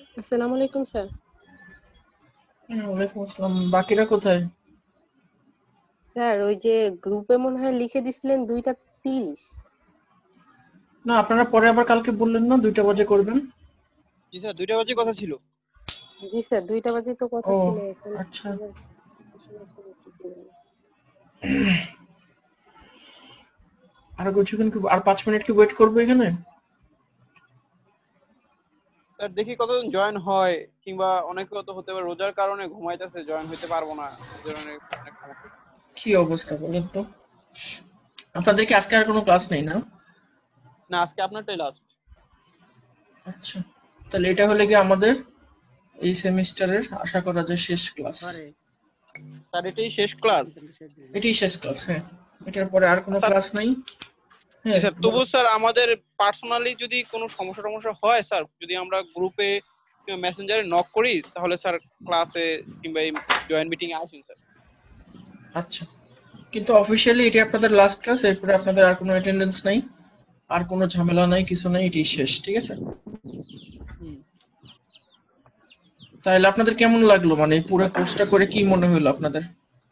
আসসালামু আলাইকুম স্যার। ওয়ালাইকুম আসসালাম। বাকিরা কোথায়? স্যার ওই যে গ্রুপে মনে হয় লিখে দিছিলেন 2:30। না, আপনারা পরে আবার কালকে বললেন না 2টা বাজে করবেন। জি স্যার, 2টা বাজে কথা ছিল। জি স্যার 2টা বাজে তো কথা ও ছিল, এখন আচ্ছা। আবার confusion আছে নাকি কে জানে। আর কিছুক্ষণ কি, আর 5 মিনিট কি ওয়েট করবো এখানে? স্যার দেখি কতজন জয়েন হয়, কিংবা অনেকে তো হতে পারে রোজার কারণে ঘুমাইতেছে, জয়েন হইতে পারবো না, এই ধরনের অনেক সমস্যা। কি অবস্থা বলেন তো? আপনাদের কি আজকে আর কোনো ক্লাস নেই না? না, আজকে আপনারটাই লাস্ট। আচ্ছা, তাহলে এটা হলে কি আমাদের এই সেমিস্টারের আশা করা যায় শেষ ক্লাস। স্যার এটাই শেষ ক্লাস? এটাই শেষ ক্লাস, হ্যাঁ। এটার পরে আর কোনো স্যার ক্লাস নাই। জি হ্যাঁ স্যার, তবু স্যার আমাদের পার্সোনালি যদি কোনো সমস্যা টমস্যা হয় স্যার, যদি আমরা গ্রুপে কিংবা মেসেঞ্জারে নক করি, তাহলে স্যার ক্লাসে কিংবা এই জয়েন মিটিং এ আসুন স্যার। আচ্ছা, কিন্তু অফিসিয়ালি এটি আপনাদের লাস্ট ক্লাস, এরপরে আপনাদের আর কোনো অ্যাটেন্ডেন্স নাই, আর কোনো ঝামেলা নাই, কিছু নাই, এটাই শেষ, ঠিক আছে? হুম। তাহলে আপনাদের কেমন লাগলো, মানে এই পুরো কোর্সটা করে কি মনে হলো আপনাদের?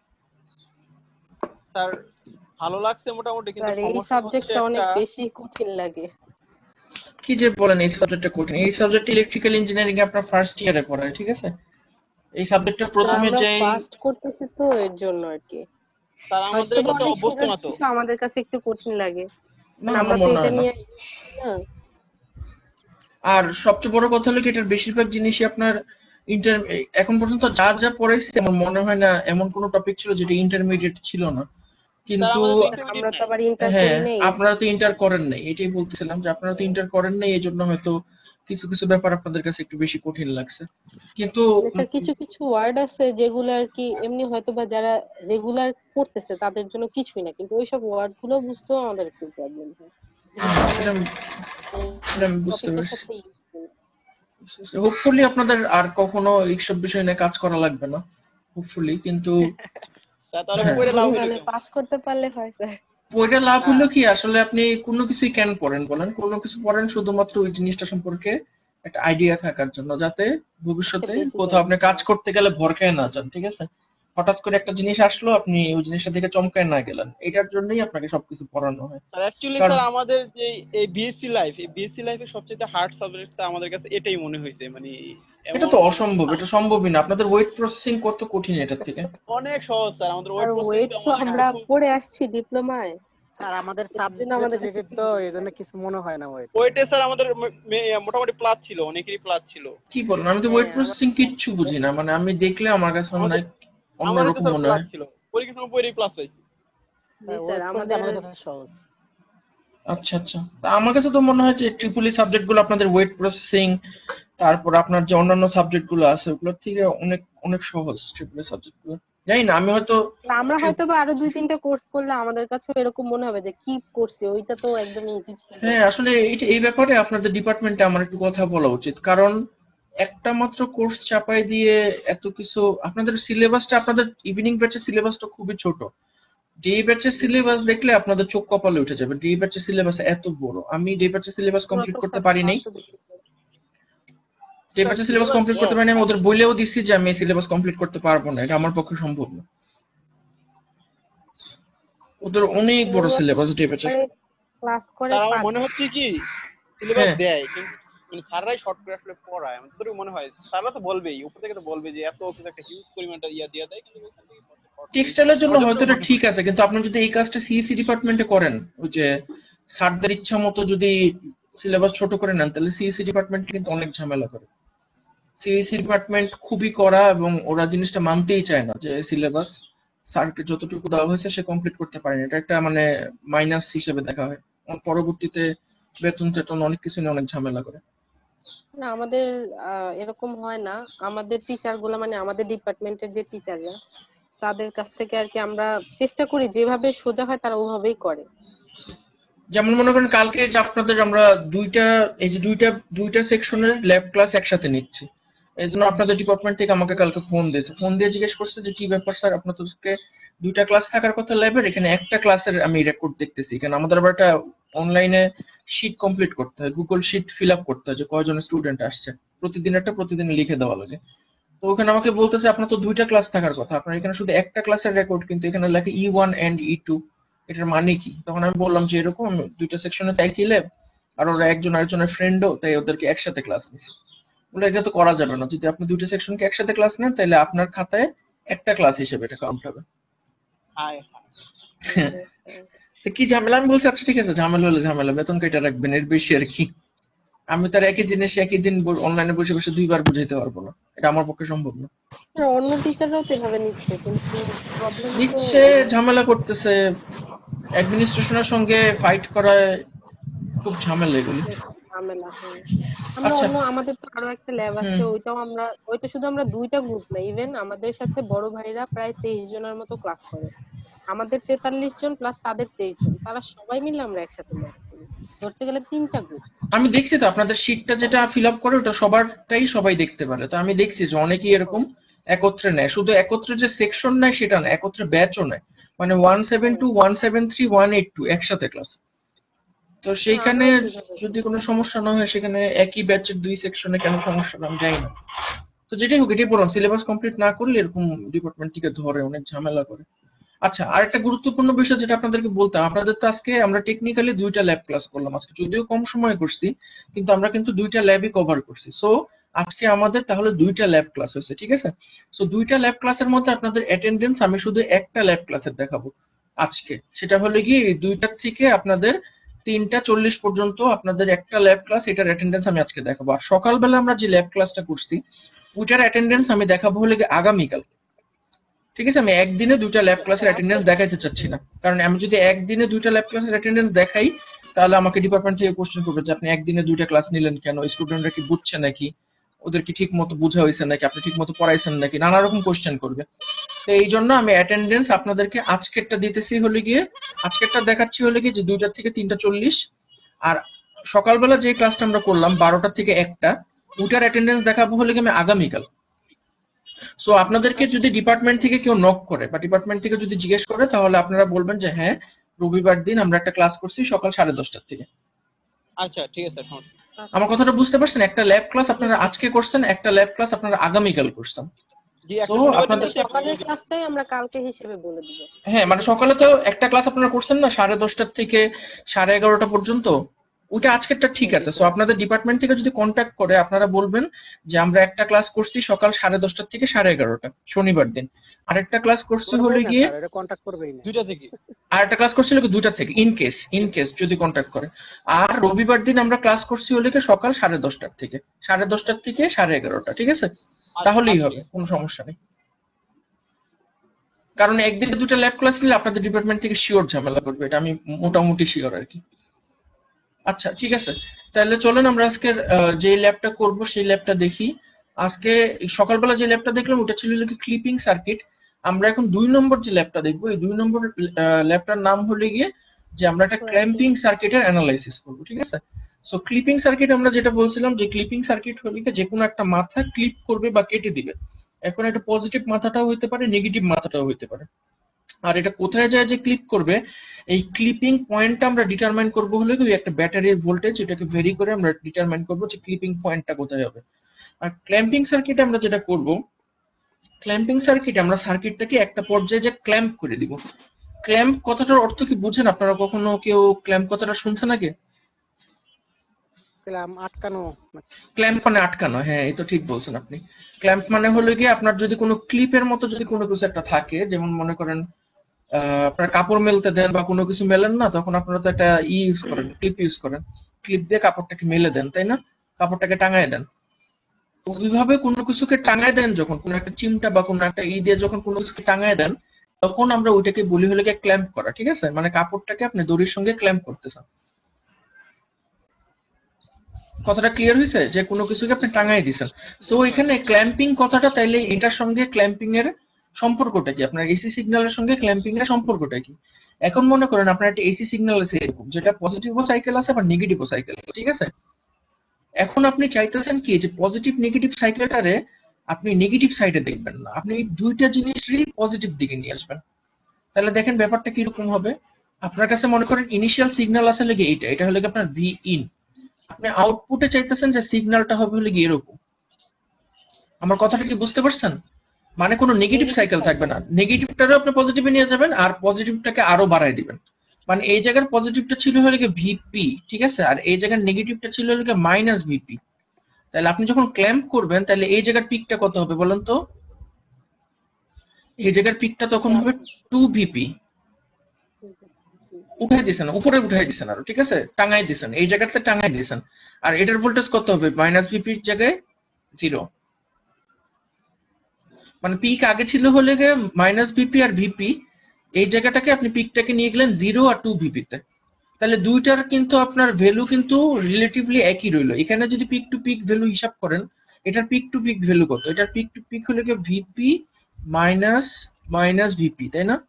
স্যার ভালো লাগছে মোটামুটি, কিন্তু স্যার এই সমস্যা হচ্ছে সাবজেক্টটা অনেক একটা। বেশি কঠিন লাগে। কি যে বলেন, এই সাবজেক্টটা কঠিন? এই সাবজেক্ট ইলেকট্রিক্যাল ইঞ্জিনিয়ারিং এ আপনার ফার্স্ট ইয়ারে পড়ায়, ঠিক আছে? এই সাবজেক্টটা স্যার প্রথমে আমরা যে ফার্স্ট করতেছি তো এর জন্য আর কি। স্যার আমাদের হয়তো বা এটাতে অনেক অভ্যস্ত সোজা না তো। জিনিস আমাদের কাছে একটু কঠিন লাগে, না, কারণ আমার আমরা তো মনে এটা হয় না। নিয়ে না। আর সবচেয়ে বড় কথা হলো কি, এটার বেশিরভাগ জিনিসই আপনার ইন্টার এখন পর্যন্ত যা যা পড়াইছে আমার মনে হয় না এমন কোনো টপিক ছিল যেটা ইন্টারমিডিয়েট ছিল না। স্যার কিন্তু আমাদের তো স্যার ইন্টারমিডিয়েট আমরা তো নাই। আবার ইন্টার হ্যাঁ, করি নাই। আপনারা তো ইন্টার করেন নাই, এটাই বলতেছিলাম যে আপনারা তো ইন্টার করেন নাই, এই জন্য হয়তো কিছু কিছু ব্যাপার আপনাদের কাছে একটু বেশি কঠিন লাগছে। কিন্তু মানে স্যার কিছু কিছু ওয়ার্ড আছে যেগুলো আর কি এমনি হয়তো বা যারা রেগুলার পড়তেছে তাদের জন্য কিছুই না, কিন্তু ওইসব ওয়ার্ড গুলো বুঝতেও আমাদের একটু প্রবলেম হয়, যেহেতু এটা আমাদের এটা আমি বুঝতে টপিকটার পারছি। সাথে ইউজ করি। হোপফুলি আপনাদের আর কখনো এইসব বিষয় নিয়ে কাজ করা লাগবে না, হোপফুলি। কিন্তু স্যার তাহলে হ্যাঁ, পড়ে লাভ হইলো তাহলে কেমন? পাস করতে পারলে হয় স্যার। ওইটা লাভ না হলো কি, আসলে আপনি কোনো কিছুই কেন পড়েন বলেন? কোনো কিছু পড়েন শুধুমাত্র ওই জিনিসটা সম্পর্কে একটা আইডিয়া থাকার জন্য, যাতে একটা ভবিষ্যতে বেসিক কোথাও আপনি আইডিয়া। কাজ করতে গেলে ভরকায় না যান, ঠিক আছে? হঠাৎ করে একটা জিনিস আসলো, আপনি ওই জিনিসটা থেকে চমকায় না গেলেন, এটার জন্যই আপনাকে সবকিছু পড়ানো হয়। স্যার অ্যাকচুয়ালি কারণ স্যার আমাদের যে এই বিএসসি লাইফের সবচেয়ে হার্ড সাবজেক্ট আমাদের কাছে এটাই মনে হয়েছে, মানে এটা এমন তো মানে অসম্ভব, এটা সম্ভবই না। আপনাদের ওয়েট প্রসেসিং কত কঠিন এটার থেকে। অনেক সহজ স্যার, আমাদের আর ওয়েট প্রসেসিং ওয়েট তো তো আমাদের কাছে আমরা খুব। পড়ে আসছি ডিপ্লোমায়, আর আমাদের এর জন্য সাবজেক্ট আমাদের কাছে রিলেটেড একটু তো ইজি এই জন্য লাগে। কিছু মনে হয় না ওয়েট। ওয়েটে স্যার আমাদের মোটামুটি প্লাস ছিল, অনেকেরই প্লাস ছিল। কি বলেন? আমি তো ওয়েট হ্যাঁ আমার প্রসেসিং কিচ্ছু বুঝি না, মানে আমি দেখলে আমার কাছে মানে আমাদের আমাদের তো অন্যরকম স্যার মনে প্লাস হয়। ছিল, পরীক্ষার সময় পরেই প্লাস পাইছি। জি স্যার ওয়েট প্রসেস আমাদের আমাদের কাছে সহজ। আচ্ছা আচ্ছা, তা আমার কাছে তো মনে হয় যে ট্রিপলি সাবজেক্ট গুলো আপনাদের ওয়েট প্রসেসিং, তারপর আপনার যে অন্যান্য সাবজেক্ট গুলো আছে ওগুলোর থেকে অনেক অনেক সহজ ট্রিপলি সাবজেক্ট গুলো। জানি না, আমি হয়তো আমরা ট্রি- হয়তো বা আরো 2-3টা কোর্স করলে আমাদের কাছেও এরকম মনে হবে যে কি করছি, ওইটা তো একদম ইজি ছিল। হ্যাঁ, আসলে এই ব্যাপারে আপনাদের ডিপার্টমেন্টে আমার একটু কথা বলা উচিত, কারণ একটা মাত্র কোর্স চাপাই দিয়ে এত কিছু। আপনাদের সিলেবাসটা, আপনাদের ইভিনিং ব্যাচের সিলেবাসটা খুবই ছোট। ডে ব্যাচের জি স্যার। সিলেবাস দেখলে আপনাদের চোখ কপালে উঠে যাবে, ডে ব্যাচের সিলেবাস এত বড়। আমি ডে ব্যাচের সিলেবাস ওরা কমপ্লিট তো করতে স্যার পারি নাই। ক্লাসও বেশি করে। ডে স্যার ব্যাচের সিলেবাস সিলেবাস কমপ্লিট করতে বড় পারি নাই, আমি স্যার। ওদের বলেও দিছি যে আমি এই সিলেবাস কমপ্লিট করতে পারবো না, এটা আমার পক্ষে সম্ভব না। ওদের অনেক স্যার বড় ওরা তো সিলেবাস ডে ব্যাচের। ক্লাস করে স্যার আমার 5। মনে হচ্ছে কি, সিলেবাস হ্যাঁ, দেয় কিন্তু মানে স্যাররাই শর্ট করে আসলে পড়ায়, আমার তো মনে হয় স্যাররা তো বলবেই, উপর থেকে তো বলবে যে এত কিছু একটা হিউজ পরিমাণটা ইয়া দিয়ে দেয়, কিন্তু ওখান থেকে শর্ট করে টেক্সটাইলের জন্য আমার হয়তো যতটুকু এটা মনে ঠিক হয়। আছে, কিন্তু আপনি যদি এই কাজটা সিএসসি ডিপার্টমেন্টে করেন, ওই যে স্যারদের ইচ্ছা মতো যদি সিলেবাস ছোট করে নেন, তাহলে সিএসসি ডিপার্টমেন্ট কিন্তু অনেক ঝামেলা করে। সিএসসি ডিপার্টমেন্ট খুবই কড়া, এবং ওরা জিনিসটা মানতেই চায় না যে সিলেবাস স্যারকে যতটুকু দেওয়া হয়েছে সে কমপ্লিট করতে পারেনি, এটা একটা মানে মাইনাস হিসেবে দেখা হয়। পরবর্তীতে বেতন টেতন অনেক কিছু নিয়ে অনেক ঝামেলা করে। না আমাদের এরকম হয় না। আমাদের টিচার গুলা মানে আমাদের ডিপার্টমেন্টের যে টিচাররা তাদের কাছ থেকে আর কি আমরা চেষ্টা করি যেভাবে সোজা হয় তারা ওভাবেই করে। যেমন মনে করেন কালকে যে আপনাদের আমরা দুইটা, এই যে দুইটা সেকশনের ল্যাব ক্লাস একসাথে নিচ্ছি, এই জন্য আপনাদের ডিপার্টমেন্ট থেকে আমাকে জি কালকে স্যার। ফোন দিয়েছে, ফোন দিয়ে জিজ্ঞেস করছে যে কি ব্যাপার স্যার, আপনাদেরকে দুইটা ক্লাস থাকার কথা ল্যাবের, এখানে একটা ক্লাসের আমি রেকর্ড দেখতেছি। এখানে আমাদের আবার একটা অনলাইনে শিট কমপ্লিট করতে হয়, গুগল শিট ফিল আপ করতে হয় যে কয়জন স্টুডেন্ট আসছে। প্রতিদিনেরটা প্রতিদিন লিখে দেওয়া লাগে। তো ওখানে আমাকে বলতেছে আপনার তো 2টা ক্লাস থাকার কথা, আপনার এখানে শুধু একটা ক্লাসের রেকর্ড, কিন্তু এখানে লেখে E1 and E2, এটার মানে কি? তখন আমি বললাম যে এরকম 2টা সেকশনে তো একই ল্যাব, আর ওরা একজন আরেকজনের ফ্রেন্ডও, তাই ওদেরকে একসাথে ক্লাস নিছে। বলে এটা তো করা যাবে না, যদি আপনি 2টা সেকশনকে একসাথে ক্লাস নেন তাহলে আপনার খাতায় একটা ক্লাস হিসেবে এটা কাউন্ট হবে। হায় হায়। তো কি ঝামেলা, আমি বলছি আচ্ছা ঠিক আছে, ঝামেলা হলে ঝামেলা, বেতন কেটে রাখবেন, এর বেশি আর কি। আমি তার একই জিনিস একই দিন অনলাইনে বসে বসে 2বার বুঝাইতে পারবো না, এটা আমার পক্ষে সম্ভব না। আর অন্য টিচাররাও তো এভাবে নিচ্ছে, কিন্তু প্রবলেম তো নিচ্ছে, ঝামেলা করতেছে, অ্যাডমিনিস্ট্রেশনের সঙ্গে ফাইট করায় খুব ঝামেলা এগুলি। ঝামেলা। হ্যাঁ, আমরা আচ্ছা। আমাদের তো আরো একটা ল্যাব আছে, ওইটা শুধু আমরা 2টা গ্রুপ না, ইভেন আমাদের সাথে বড় ভাইরা প্রায় 23 জনের মতো ক্লাস করে। আমাদের 43 জন প্লাস তাদের 23 জন, তারা সবাই মিলে আমরা একসাথে ল্যাব করি। ধরতে গেলে 3টা গ্রুপ। আমি দেখছি তো আপনাদের শীটটা যেটা ফিল আপ করে ওটা সবারটাই সবাই দেখতে পারে, তো আমি দেখছি যে অনেকেই এরকম একত্রে নেয়, শুধু একত্রে যে সেকশন নেয় সেটা না, একত্রে ব্যাচও নেয়, মানে 172 173 182 একসাথে ক্লাস। তো সেইখানে যদি কোনো সমস্যা না হয়, সেখানে একই ব্যাচের 2 সেকশনে কেন সমস্যা আমি জানি না। তো যেটাই হোক, এটাই বললাম, সিলেবাস কমপ্লিট না করলে এরকম ডিপার্টমেন্ট থেকে ধরে অনেক ঝামেলা করে। আচ্ছা, আর একটা গুরুত্বপূর্ণ বিষয় যেটা আপনাদেরকে বলতাম, আপনাদের তো আজকে আমরা টেকনিক্যালি 2টা ল্যাব ক্লাস করলাম আজকে, যদিও কম সময় করছি, কিন্তু আমরা কিন্তু 2টা ল্যাবই কভার করছি। সো আজকে আমাদের তাহলে 2টা ল্যাব ক্লাস হয়েছে, ঠিক আছে? সো 2টা ল্যাব ক্লাসের মধ্যে আপনাদের অ্যাটেন্ডেন্স আমি শুধু একটা ল্যাব ক্লাসের দেখাবো আজকে, সেটা হলো কি 2টা থেকে আপনাদের 3টা 40 পর্যন্ত আপনাদের একটা ল্যাব ক্লাস, এটার অ্যাটেন্ডেন্স আমি আজকে দেখাবো। আর সকালবেলা আমরা যে ল্যাব ক্লাসটা করছি ওইটার অ্যাটেন্ডেন্স আমি দেখাবো হলে আগামীকাল, ঠিক আছে? আমি একদিনে 2টা ল্যাব ক্লাসের অ্যাটেন্ডেন্স দেখাইতে চাচ্ছি না, কারণ আমি যদি একদিনে 2টা ল্যাব ক্লাসের অ্যাটেন্ডেন্স দেখাই তাহলে আমাকে ডিপার্টমেন্ট থেকে কোশ্চেন করবে যে আপনি একদিনে 2টা ক্লাস নিলেন কেন, স্টুডেন্টরা কি বুঝছে নাকি, ওদের কি ঠিক মতো বোঝা হয়েছে নাকি, আপনি ঠিক মতো পড়াইছেন নাকি, নানা রকম কোশ্চেন করবে। তো এই জন্য আমি অ্যাটেন্ডেন্স আপনাদেরকে আজকেরটা দিতেছি হলে গিয়ে, আজকেরটা দেখাচ্ছি হলে গিয়ে যে 2টা থেকে 3টা 40, আর সকালবেলা যে ক্লাসটা আমরা করলাম 12টা থেকে 1টা, ওটার অ্যাটেন্ডেন্স দেখাবো হলে গিয়ে আমি আগামীকাল। সো আপনাদেরকে যদি ডিপার্টমেন্ট থেকে কেউ নক করে বা ডিপার্টমেন্ট থেকে যদি জিজ্ঞেস করে, তাহলে আপনারা বলবেন যে হ্যাঁ রবিবার দিন আমরা একটা ক্লাস করছি সকাল 10:30টার থেকে। আচ্ছা ঠিক আছে স্যার। আমার কথাটা বুঝতে পারছেন? একটা ল্যাব ক্লাস আপনারা আজকে করছেন, একটা ল্যাব ক্লাস আপনারা আগামীকাল করছেন। সো আপনাদের সকালের ক্লাসটাই আমরা কালকে হিসেবে বলে দিব। হ্যাঁ, মানে সকালে তো একটা ক্লাস আপনারা করছেন না 10:30 থেকে 11:30 পর্যন্ত, ওইটা আজকেরটা ঠিক আছে। সো আপনাদের ডিপার্টমেন্ট থেকে যদি কন্ট্যাক্ট করে আপনারা বলবেন যে আমরা একটা ক্লাস করছি সকাল 10:30 থেকে 11:30 শনিবার দিন, আরেকটা ক্লাস করছি হলে গিয়ে কন্ট্যাক্ট করবেই না 2টা থেকে, আরেকটা ক্লাস করছি হলে 2টা থেকে, ইন কেস যদি কন্ট্যাক্ট করে। আর রবিবার দিন আমরা ক্লাস করছি হলে সকাল 10:30 থেকে 11:30 ঠিক আছে? তাহলেই হবে, কোনো সমস্যা নেই। কারণ একদিনে 2টা ল্যাব ক্লাস নিলে আপনাদের ডিপার্টমেন্ট থেকে শিওর ঝামেলা করবে, এটা আমি মোটামুটি শিওর আর কি। আচ্ছা ঠিক আছে, তাহলে চলেন আমরা আজকের যে ল্যাবটা করব সেই ল্যাবটা দেখি। আজকে সকালবেলা যে ল্যাবটা দেখলাম ওটা ছিল ক্লিপিং সার্কিট। আমরা এখন 2 নম্বর যে ল্যাবটা দেখবো, এই 2 নম্বর ল্যাবটার নাম হলো গিয়ে যে আমরা একটা ক্ল্যাম্পিং সার্কিটের অ্যানালাইসিস করব, ঠিক আছে? সো ক্লিপিং সার্কিট আমরা যেটা বলছিলাম যে ক্লিপিং সার্কিট হলে যে কোনো একটা মাথা ক্লিপ করবে বা কেটে দিবে। এখন এটা পজিটিভ মাথাটাও হইতে পারে, নেগেটিভ মাথাটাও হইতে পারে। আর এটা কোথায় যায় যে ক্লিপ করবে, এই ক্লিপিং পয়েন্টটা আমরা ডিটারমাইন করব হলে কি একটা ব্যাটারির ভোল্টেজ, এটাকে ভেরি করে আমরা ডিটারমাইন করব যে ক্লিপিং পয়েন্টটা কোথায় হবে। আর ক্ল্যাম্পিং সার্কিটে আমরা যেটা করব, ক্ল্যাম্পিং সার্কিটে আমরা সার্কিটটাকে একটা পর্যায়ে যে ক্ল্যাম্প করে দিব। ক্ল্যাম্প কথাটার অর্থ কি বুঝেন আপনারা? কখনো কেউ ক্ল্যাম্প কথাটা শুনছেন আগে? আটকানো। ক্ল্যাম্প মানে আটকানো, হ্যাঁ এই তো ঠিক বলছেন আপনি। ক্ল্যাম্প মানে হলো গিয়ে আপনার যদি কোনো ক্লিপের মতো যদি কোনো কিছু একটা থাকে, যেমন মনে করেন আপনার কাপড় মেলতে দেন বা কোনো কিছু মেলেন না, তখন আপনারা তো একটা ইউজ করেন, ক্লিপ ইউজ করেন, ক্লিপ দিয়ে কাপড়টাকে মেলে দেন, তাই না? কাপড়টাকে টাঙায় দেন। ওইভাবে কোনো কিছুকে টাঙায় দেন যখন, কোনো একটা চিমটা বা কোনো একটা দিয়ে যখন কোনো কিছুকে টাঙায় দেন, তখন আমরা ওইটাকে বলি হলো গিয়ে ক্ল্যাম্প করা, ঠিক আছে? মানে কাপড়টাকে আপনি দড়ির সঙ্গে ক্ল্যাম্প করতেছেন। কথাটা ক্লিয়ার হয়েছে যে কোনো কিছুকে আপনি টাঙাই দিছেন। সো এখানে ক্ল্যাম্পিং কথাটা, তাইলে এটার সঙ্গে ক্ল্যাম্পিং এর সম্পর্কটা কি, আপনার এসি সিগন্যালের সঙ্গে ক্ল্যাম্পিং এর সম্পর্কটা কি? এখন মনে করেন আপনার একটা এসি সিগন্যাল আছে এরকম, যেটা পজিটিভও সাইকেল আছে আবার নেগেটিভও সাইকেল আছে, ঠিক আছে? এখন আপনি চাইতেছেন কি যে পজিটিভ নেগেটিভ সাইকেলটারে আপনি নেগেটিভ সাইডে দেখবেন না, আপনি দুইটা জিনিসই পজিটিভ দিকে নিয়ে আসবেন। তাহলে দেখেন ব্যাপারটা কিরকম হবে। আপনার কাছে মনে করেন ইনিশিয়াল সিগন্যাল আছে লাগে এটা হলো আপনার ভি ইন, আপনি আউটপুটে চাইতেছেন যে সিগন্যালটা হবে হলে গিয়ে এরকম, আমার কথাটা কি বুঝতে পারছেন? মানে কোনো নেগেটিভ সাইকেল থাকবে না, নেগেটিভটারও আপনি পজিটিভে নিয়ে যাবেন আর পজিটিভটাকে আরো বাড়ায় দিবেন। মানে এই জায়গার পজিটিভটা ছিল হলো কি ভিপি, ঠিক আছে, আর এই জায়গার নেগেটিভটা ছিল হলো কি মাইনাস ভিপি। তাহলে আপনি যখন ক্ল্যাম্প করবেন তাহলে এই জায়গার পিকটা কত হবে বলেন তো? এই জায়গার পিকটা তখন হবে 2 ভিপি। উঠাই দিয়েছেন, উপরে উঠাই দিয়েছেন আরো, ঠিক আছে, টাঙাই দিয়েছেন, এই জায়গাতে টাঙাই দিয়েছেন। আর এটার ভোল্টেজ কত হবে? মাইনাস ভিপির জায়গায় 0। মানে পিক আগে ছিল হলে গিয়ে মাইনাস ভিপি আর ভিপি, এই জায়গাটাকে আপনি পিকটাকে নিয়ে গেলেন 0 আর 2 ভিপিতে। তাহলে দুইটার কিন্তু আপনার ভ্যালু কিন্তু রিলেটিভলি একই রইলো। এখানে যদি পিক টু পিক ভ্যালু হিসাব করেন, এটার পিক টু পিক ভ্যালু কত? এটার পিক টু পিক হলো গিয়ে ভিপি মাইনাস মাইনাস ভিপি, তাই না?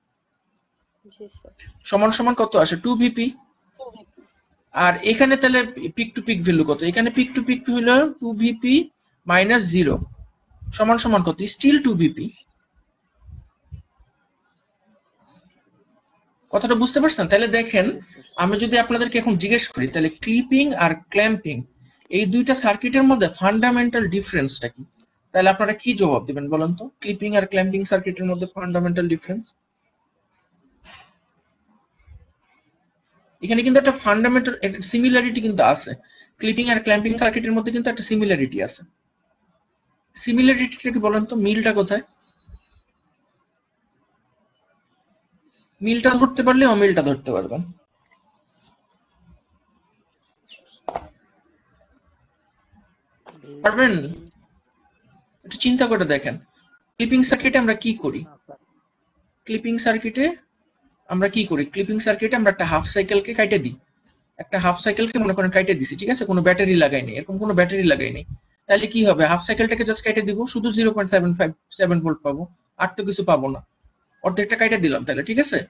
সমান সমান কত আসে? 2 ভিপি। আর এখানে তাহলে পিক টু পিক ভ্যালু কত? এখানে পিক টু পিক হলো 2 ভিপি মাইনাস 0 সমান সমান কত? Still 2 VP. কথাটা বুঝতে পারছেন? তাহলে দেখেন, আমি যদি আপনাদেরকে এখন জিজ্ঞেস করি তাহলে ক্লিপিং আর ক্ল্যাম্পিং এই দুইটা সার্কিটের মধ্যে ফান্ডামেন্টাল ডিফারেন্সটা কি, তাহলে আপনারা কি জবাব দিবেন বলেন তো? ক্লিপিং আর ক্ল্যাম্পিং সার্কিটের মধ্যে ফান্ডামেন্টাল ডিফারেন্স, এখানে কিন্তু একটা ফান্ডামেন্টাল একটা সিমিলারিটি কিন্তু আছে। ক্লিপিং আর ক্ল্যাম্পিং সার্কিটের মধ্যে কিন্তু একটা সিমিলারিটি আছে। সিমিলারিটিটা কি বলেন তো? মিলটা কোথায়? মিলটা ধরতে পারলে অমিলটা ধরতে পারবেন। পারবেন? একটু চিন্তা করে দেখেন। ক্লিপিং সার্কিটে আমরা কি করি? ক্লিপিং সার্কিটে আমরা কি করি? ক্লিপিং সার্কিটে আমরা একটা হাফ সাইকেলকে কাটে দিই। একটা হাফ সাইকেলকে মনে করেন কাটে দিছি, ঠিক আছে, কোনো ব্যাটারি লাগাই নেই, এরকম কোনো ব্যাটারি লাগাই নেই। তাহলে কি হবে? হাফ সাইকেলটাকে জাস্ট কেটে দিব, শুধু 0.757 ভোল্ট পাবো, আর তো কিছু পাবো না, অর্ধেকটা কাটে দিলাম তাহলে, ঠিক আছে।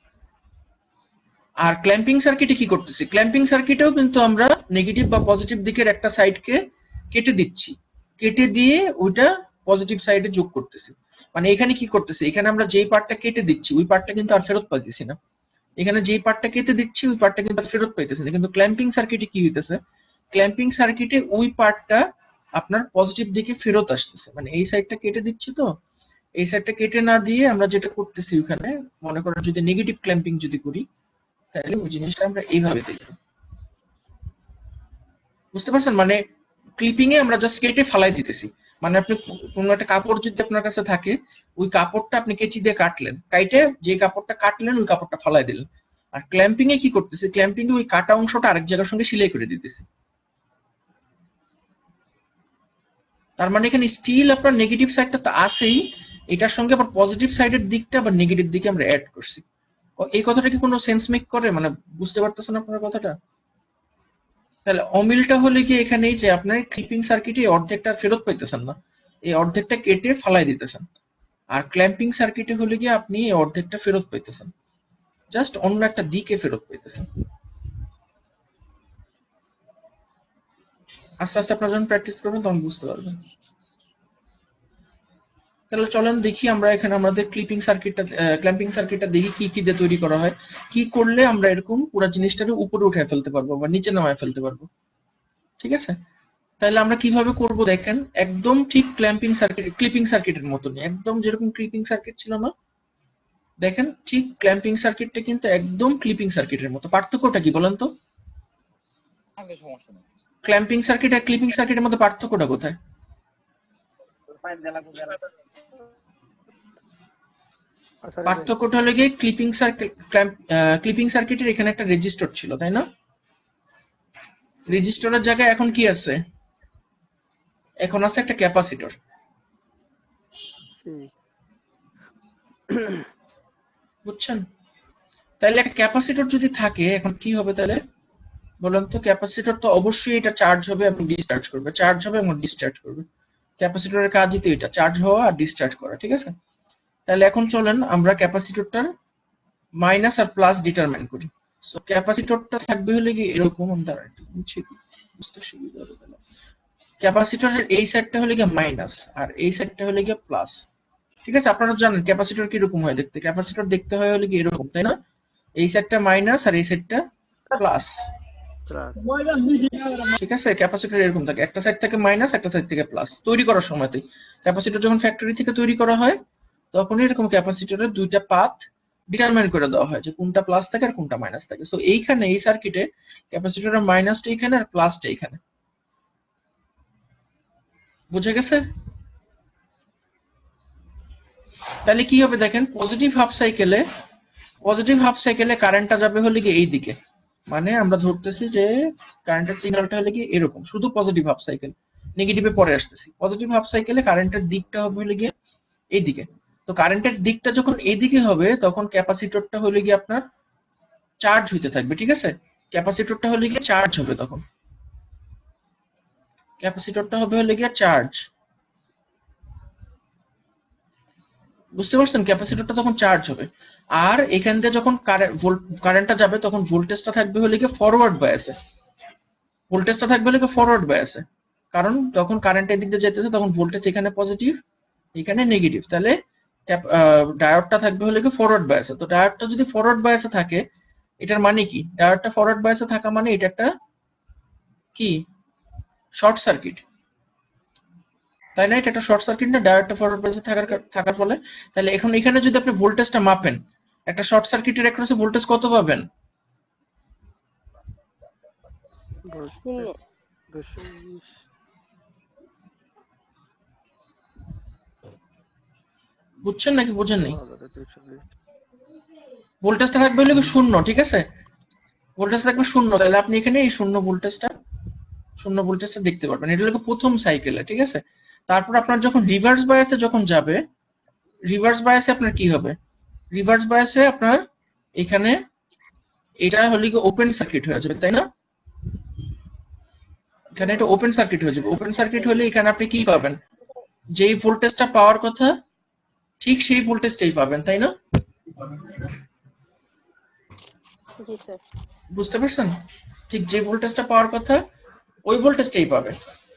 আর ক্ল্যাম্পিং সার্কিটে কি করতেছি? ক্ল্যাম্পিং সার্কিটেও কিন্তু আমরা নেগেটিভ বা পজিটিভ দিকের একটা সাইডকে কেটে দিচ্ছি, কেটে দিয়ে ওইটা পজিটিভ সাইডে যোগ করতেছি। মানে এখানে কি করতেছি? এখানে আমরা যেই পার্টটা কেটে দিচ্ছি ওই পার্টটা কিন্তু আর ফেরত পাইতেছি না, এখানে যেই পার্টটা কেটে দিচ্ছি ওই পার্টটা কিন্তু আর ফেরত পাইতেছি না। কিন্তু ক্ল্যাম্পিং সার্কিটে কি হইতেছে? ক্ল্যাম্পিং সার্কিটে ওই পার্টটা আপনার পজিটিভ দিকে ফেরত আসতেছে। মানে এই সাইডটা কেটে দিচ্ছি, তো এই সাইডটা কেটে না দিয়ে আমরা যেটা করতেছি ওখানে, মনে করেন যদি নেগেটিভ ক্ল্যাম্পিং যদি করি তাহলে ওই জিনিসটা আমরা এইভাবে দেখব। বুঝতে পারছেন? মানে ক্লিপিং এ আমরা জাস্ট কেটে ফালাই দিতেছি। মানে আপনি কোনো একটা কাপড় যদি আপনার কাছে থাকে, ওই কাপড়টা আপনি কেচি দিয়ে কাটলেন, কাইটে যে কাপড়টা কাটলেন ওই কাপড়টা ফালাই দিলেন। আর ক্ল্যাম্পিং এ কি করতেছি? ক্ল্যাম্পিং এ ওই কাটা অংশটা আরেক জায়গার সঙ্গে সেলাই করে দিতেছি। তার মানে এখানে স্টিল আপনার নেগেটিভ সাইডটা তো আছেই, এটার সঙ্গে আবার পজিটিভ সাইডের দিকটা আবার নেগেটিভ দিকে আমরা অ্যাড করছি। এই কথাটা কি কোনো সেন্স মেক করে? মানে বুঝতে পারতেছেন আপনার কথাটা? তাহলে অমিলটা হলে কি এখানেই যে আপনার ক্লিপিং সার্কিটে অর্ধেকটা ফেরত পাইতেছেন না, এই অর্ধেকটা কেটে ফালাই দিতেছেন। আর ক্ল্যাম্পিং সার্কিটে হলে কি আপনি এই অর্ধেকটা ফেরত পাইতেছেন, জাস্ট অন্য একটা দিকে ফেরত পাইতেছেন। আস্তে আস্তে আপনারা যখন প্র্যাকটিস করবেন তখন বুঝতে পারবেন। তাহলে চলেন দেখি আমরা এখানে আমাদের ক্ল্যাম্পিং সার্কিটটা দেখি কি কি দিয়ে তৈরি করা হয়, কি করলে আমরা এরকম পুরো জিনিসটাকে উপরে উঠে ফেলতে পারবো বা নিচে নামায় ফেলতে পারবো, ঠিক আছে। তাহলে আমরা কিভাবে করব দেখেন, একদম ঠিক ক্লিপিং সার্কিটের মতনই, একদম যেরকম ক্লিপিং সার্কিট ছিল না, দেখেন ঠিক ক্ল্যাম্পিং সার্কিটটা কিন্তু একদম ক্লিপিং সার্কিটের মতো। পার্থক্যটা কি বলেন তো? ক্ল্যাম্পিং সার্কিট আর ক্লিপিং সার্কিটের মধ্যে পার্থক্যটা কোথায়? পার্থক্যটা হলো গিয়ে ক্লিপিং সার্কিটের এখানে একটা রেজিস্টর ছিল, তাই না? রেজিস্টরের জায়গায় এখন কি আছে? এখন আছে একটা ক্যাপাসিটর। বুঝছেন? তাহলে একটা ক্যাপাসিটর যদি থাকে এখন কি হবে তাহলে বলেন তো? ক্যাপাসিটর তো অবশ্যই এটা চার্জ হবে এবং ডিসচার্জ করবে, চার্জ হবে এবং ডিসচার্জ করবে। ক্যাপাসিটরের কাজই তো এটা, চার্জ হওয়া আর ডিসচার্জ করা, ঠিক আছে। তাহলে এখন চলেন আমরা ক্যাপাসিটরটার মাইনাস আর প্লাস ডিটারমাইন করি। সো ক্যাপাসিটরটা থাকবে হলে কি এরকম, দ্বারা একটু বুঝছি বুঝতে সুবিধা হবে। তাহলে ক্যাপাসিটরের এই সাইডটা হলে গিয়ে মাইনাস আর এই সাইডটা হলে গিয়ে প্লাস, ঠিক আছে। আপনারা জানেন ক্যাপাসিটর কি রকম হয় দেখতে? ক্যাপাসিটর দেখতে হয় হলে কি এরকম, তাই না? এই সাইডটা মাইনাস আর এই সাইডটা প্লাস। প্লাস। ঠিক আছে, ক্যাপাসিটর এরকম থাকে, একটা সাইড থেকে মাইনাস, একটা সাইড থেকে প্লাস। তৈরি করার সময়তেই ক্যাপাসিটর যখন ফ্যাক্টরি থেকে তৈরি করা হয় তখন এরকম ক্যাপাসিটরের দুইটা পাথ ডিটারমাইন করে দেওয়া হয় যে কোনটা প্লাস থাকে আর কোনটা মাইনাস থাকে। সো এইখানে এই সার্কিটে ক্যাপাসিটরের মাইনাসটা এখানে আর প্লাসটা এখানে। বুঝে গেছে? তাহলে কি হবে দেখেন, পজিটিভ হাফ সাইকেলে কারেন্টটা যাবে হলে কি এই দিকে, মানে আমরা ধরতেছি যে কারেন্টের সিগন্যালটা হলে কি এরকম, শুধু পজিটিভ হাফ সাইকেল, নেগেটিভে পরে আসতেছি। পজিটিভ হাফ সাইকেলে কারেন্টের দিকটা হবে হলে গিয়ে এইদিকে। তো কারেন্টের দিকটা যখন এইদিকে হবে তখন ক্যাপাসিটরটা হলে গিয়ে আপনার চার্জ হইতে থাকবে। ঠিক আছে, ক্যাপাসিটরটা হলে গিয়ে চার্জ হবে, তখন ক্যাপাসিটরটা হবে হলে গিয়ে চার্জ। বুঝতে পারছেন? ক্যাপাসিটরটা তখন চার্জ হবে। আর এখান দিয়ে যখন কারেন্টটা যাবে তখন ভোল্টেজটা থাকবে হলে গিয়ে ফরওয়ার্ড বায়াসে। ভোল্টেজটা থাকবে হলে গিয়ে ফরওয়ার্ড বায়াসে, কারণ যখন কারেন্ট এদিক দিয়ে যেতেছে তখন ভোল্টেজ এখানে পজিটিভ এখানে নেগেটিভ। তাহলে ডায়োডটা থাকবে হলে গিয়ে ফরওয়ার্ড বায়াসে। তো ডায়োডটা যদি ফরওয়ার্ড বায়াসে থাকে এটার মানে কি, ডায়োডটা ফরওয়ার্ড বায়াসে থাকা মানে এটা একটা কি শর্ট সার্কিট, তাই না? এটা একটা শর্ট সার্কিট না, ডায়োডটা ফরওয়ার্ড বায়াসে থাকার ফলে। তাহলে এখন এখানে যদি আপনি ভোল্টেজটা মাপেন, একটা শর্ট সার্কিটের অ্যাক্রসে ভোল্টেজ কত পাবেন? 220। বুঝছেন নাকি বুঝেন নাই? 220। ভোল্টেজটা থাকবে হলো কি শূন্য। ঠিক আছে, ভোল্টেজ থাকবে শূন্য। তাহলে আপনি এখানে এই শূন্য ভোল্টেজটা দেখতে পারবেন। এটা হলো প্রথম সাইকেলে। ঠিক আছে, তারপর আপনার যখন রিভার্স বায়াসে যখন যাবে, রিভার্স বায়াসে আপনার কি হবে? রিভার্স বায়াসে আপনার এখানে এটা হলে কি ওপেন সার্কিট হয়ে যাবে, তাই না? এখানে এটা ওপেন সার্কিট হয়ে যাবে। ওপেন সার্কিট হলে এখানে আপনি কি পাবেন? যেই ভোল্টেজটা পাওয়ার কথা ঠিক সেই ভোল্টেজটাই পাবেন, তাই না? জি স্যার। বুঝতে পারছেন? ঠিক যে ভোল্টেজটা পাওয়ার কথা ওই ভোল্টেজটাই পাবে।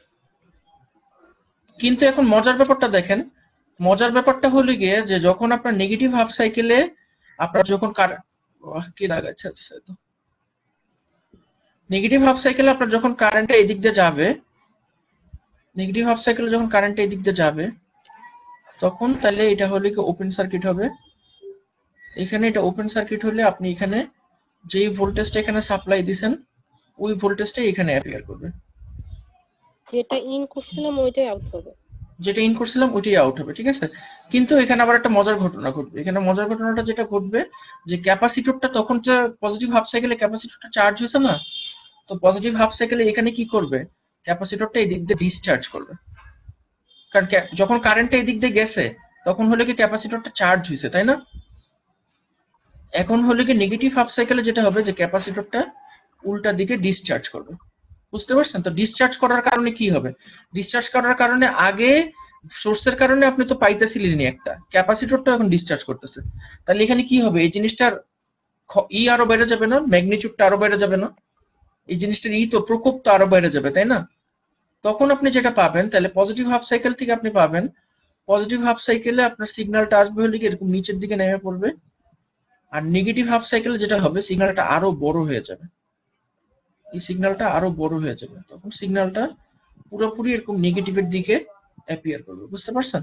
কিন্তু এখন মজার ব্যাপারটা দেখেন, মজার ব্যাপারটা হলো গিয়ে যে যখন আপনার নেগেটিভ হাফ সাইকেলে আপনার যখন কি লাগাচ্ছে তো নেগেটিভ হাফ সাইকেলে আপনার যখন কারেন্টটা এদিক দিয়ে যাবে, নেগেটিভ হাফ সাইকেলে যখন কারেন্টটা এদিক দিয়ে যাবে তখন তাহলে এটা হলে কি ওপেন সার্কিট হবে। এখানে এটা ওপেন সার্কিট হলে আপনি এখানে যেই ভোল্টেজটা এখানে সাপ্লাই দিবেন ওই ভোল্টেজটা এখানে অ্যাপিয়ার করবে। যেটা ইন করছিলাম ওইটাই আউট হবে। যেটা ইন করছিলাম ওইটাই আউট হবে। ঠিক আছে, কিন্তু এখানে আবার একটা মজার ঘটনা ঘটবে। এখানে মজার ঘটনাটা যেটা ঘটবে যে ক্যাপাসিটরটা তখন যে পজিটিভ হাফ সাইকেলে ক্যাপাসিটরটা চার্জ হয়েছে না, তো পজিটিভ হাফ সাইকেলে এখানে কি করবে, ক্যাপাসিটরটা এই দিক দিয়ে ডিসচার্জ করবে। কারণ যখন কারেন্টটা এই দিক দিয়ে গেছে তখন হলে কি ক্যাপাসিটরটা চার্জ হয়েছে, তাই না? এখন হলে কি নেগেটিভ হাফ সাইকেলে যেটা হবে যে ক্যাপাসিটরটা উল্টা দিকে ডিসচার্জ করবে। বুঝতে পারছেন? তো ডিসচার্জ করার কারণে কি হবে? ডিসচার্জ করার কারণে আগে সোর্সের কারণে আপনি তো পাইতেছিলেনই একটা, ক্যাপাসিটরটা এখন ডিসচার্জ করতেছে। তাহলে এখানে কি হবে? এই জিনিসটার আরো বেড়ে যাবে না? ম্যাগনিটিউডটা আরো বেড়ে যাবে না? এই জিনিসটার তো প্রকোপটা আরো বেড়ে যাবে, তাই না? তখন আপনি যেটা পাবেন, তাহলে পজিটিভ হাফ সাইকেল থেকে আপনি পাবেন, পজিটিভ হাফ সাইকেলে আপনার সিগন্যালটা আসবে হলে কি এরকম নিচের দিকে নেমে পড়বে। আর নেগেটিভ হাফ সাইকেলে যেটা হবে, সিগন্যালটা আরো বড় হয়ে যাবে। এই সিগন্যালটা আরো বড় হয়ে যাবে, তখন সিগন্যালটা পুরোপুরি এরকম নেগেটিভের দিকে অ্যাপিয়ার করবে। বুঝতে পারছেন?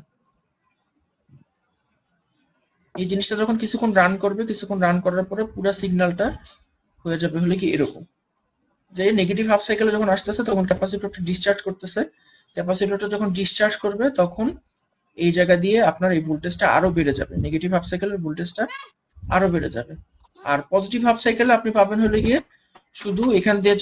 এই জিনিসটা যখন কিছুক্ষণ রান করবে, কিছুক্ষণ রান করার পরে পুরো সিগন্যালটা হয়ে যাবে হলে কি এরকম, যে নেগেটিভ হাফ সাইকেলে যখন আসতেছে তখন ক্যাপাসিটরটা ডিসচার্জ করতেছে। ক্যাপাসিটরটা যখন ডিসচার্জ করবে তখন এই জায়গা দিয়ে আপনার এই ভোল্টেজটা আরো বেড়ে যাবে, নেগেটিভ হাফ সাইকেলের ভোল্টেজটা আরো বেড়ে যাবে। আর পজিটিভ হাফ সাইকেলে আপনি পাবেন হলে গিয়ে শুধু এখান দিয়ে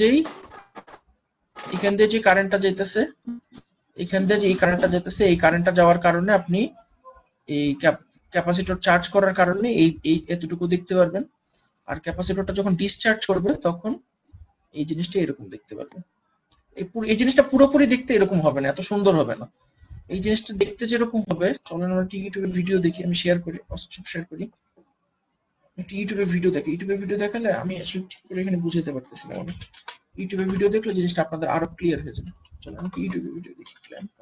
যে কারেন্টটা যেতেছে, এখান দিয়ে যে এই কারেন্টটা যেতেছে, এই কারেন্টটা যাওয়ার কারণে আপনি এই ক্যাপাসিটর চার্জ করার কারণে এই এতটুকু দেখতে পারবেন। আর ক্যাপাসিটরটা যখন ডিসচার্জ করবে তখন এই জিনিসটা এরকম দেখতে পারবেন। এই জিনিসটা পুরোপুরি দেখতে এরকম হবে না, এত সুন্দর হবে না। এই জিনিসটা দেখতে যেরকম হবে, চলেন আমরা ইউটিউবে ভিডিও দেখি, আমি শেয়ার করি, শেয়ার করি। একটি ইউটিউবে ভিডিও দেখি, ইউটিউবে ভিডিও দেখালে আমি আসলে ঠিক করে এখানে বুঝাতে পারতেছি না। মানে ইউটিউবে ভিডিও দেখলে জিনিসটা আপনাদের আরো ক্লিয়ার হয়ে যাবে। চলো আমি ইউটিউবে ভিডিও দেখি।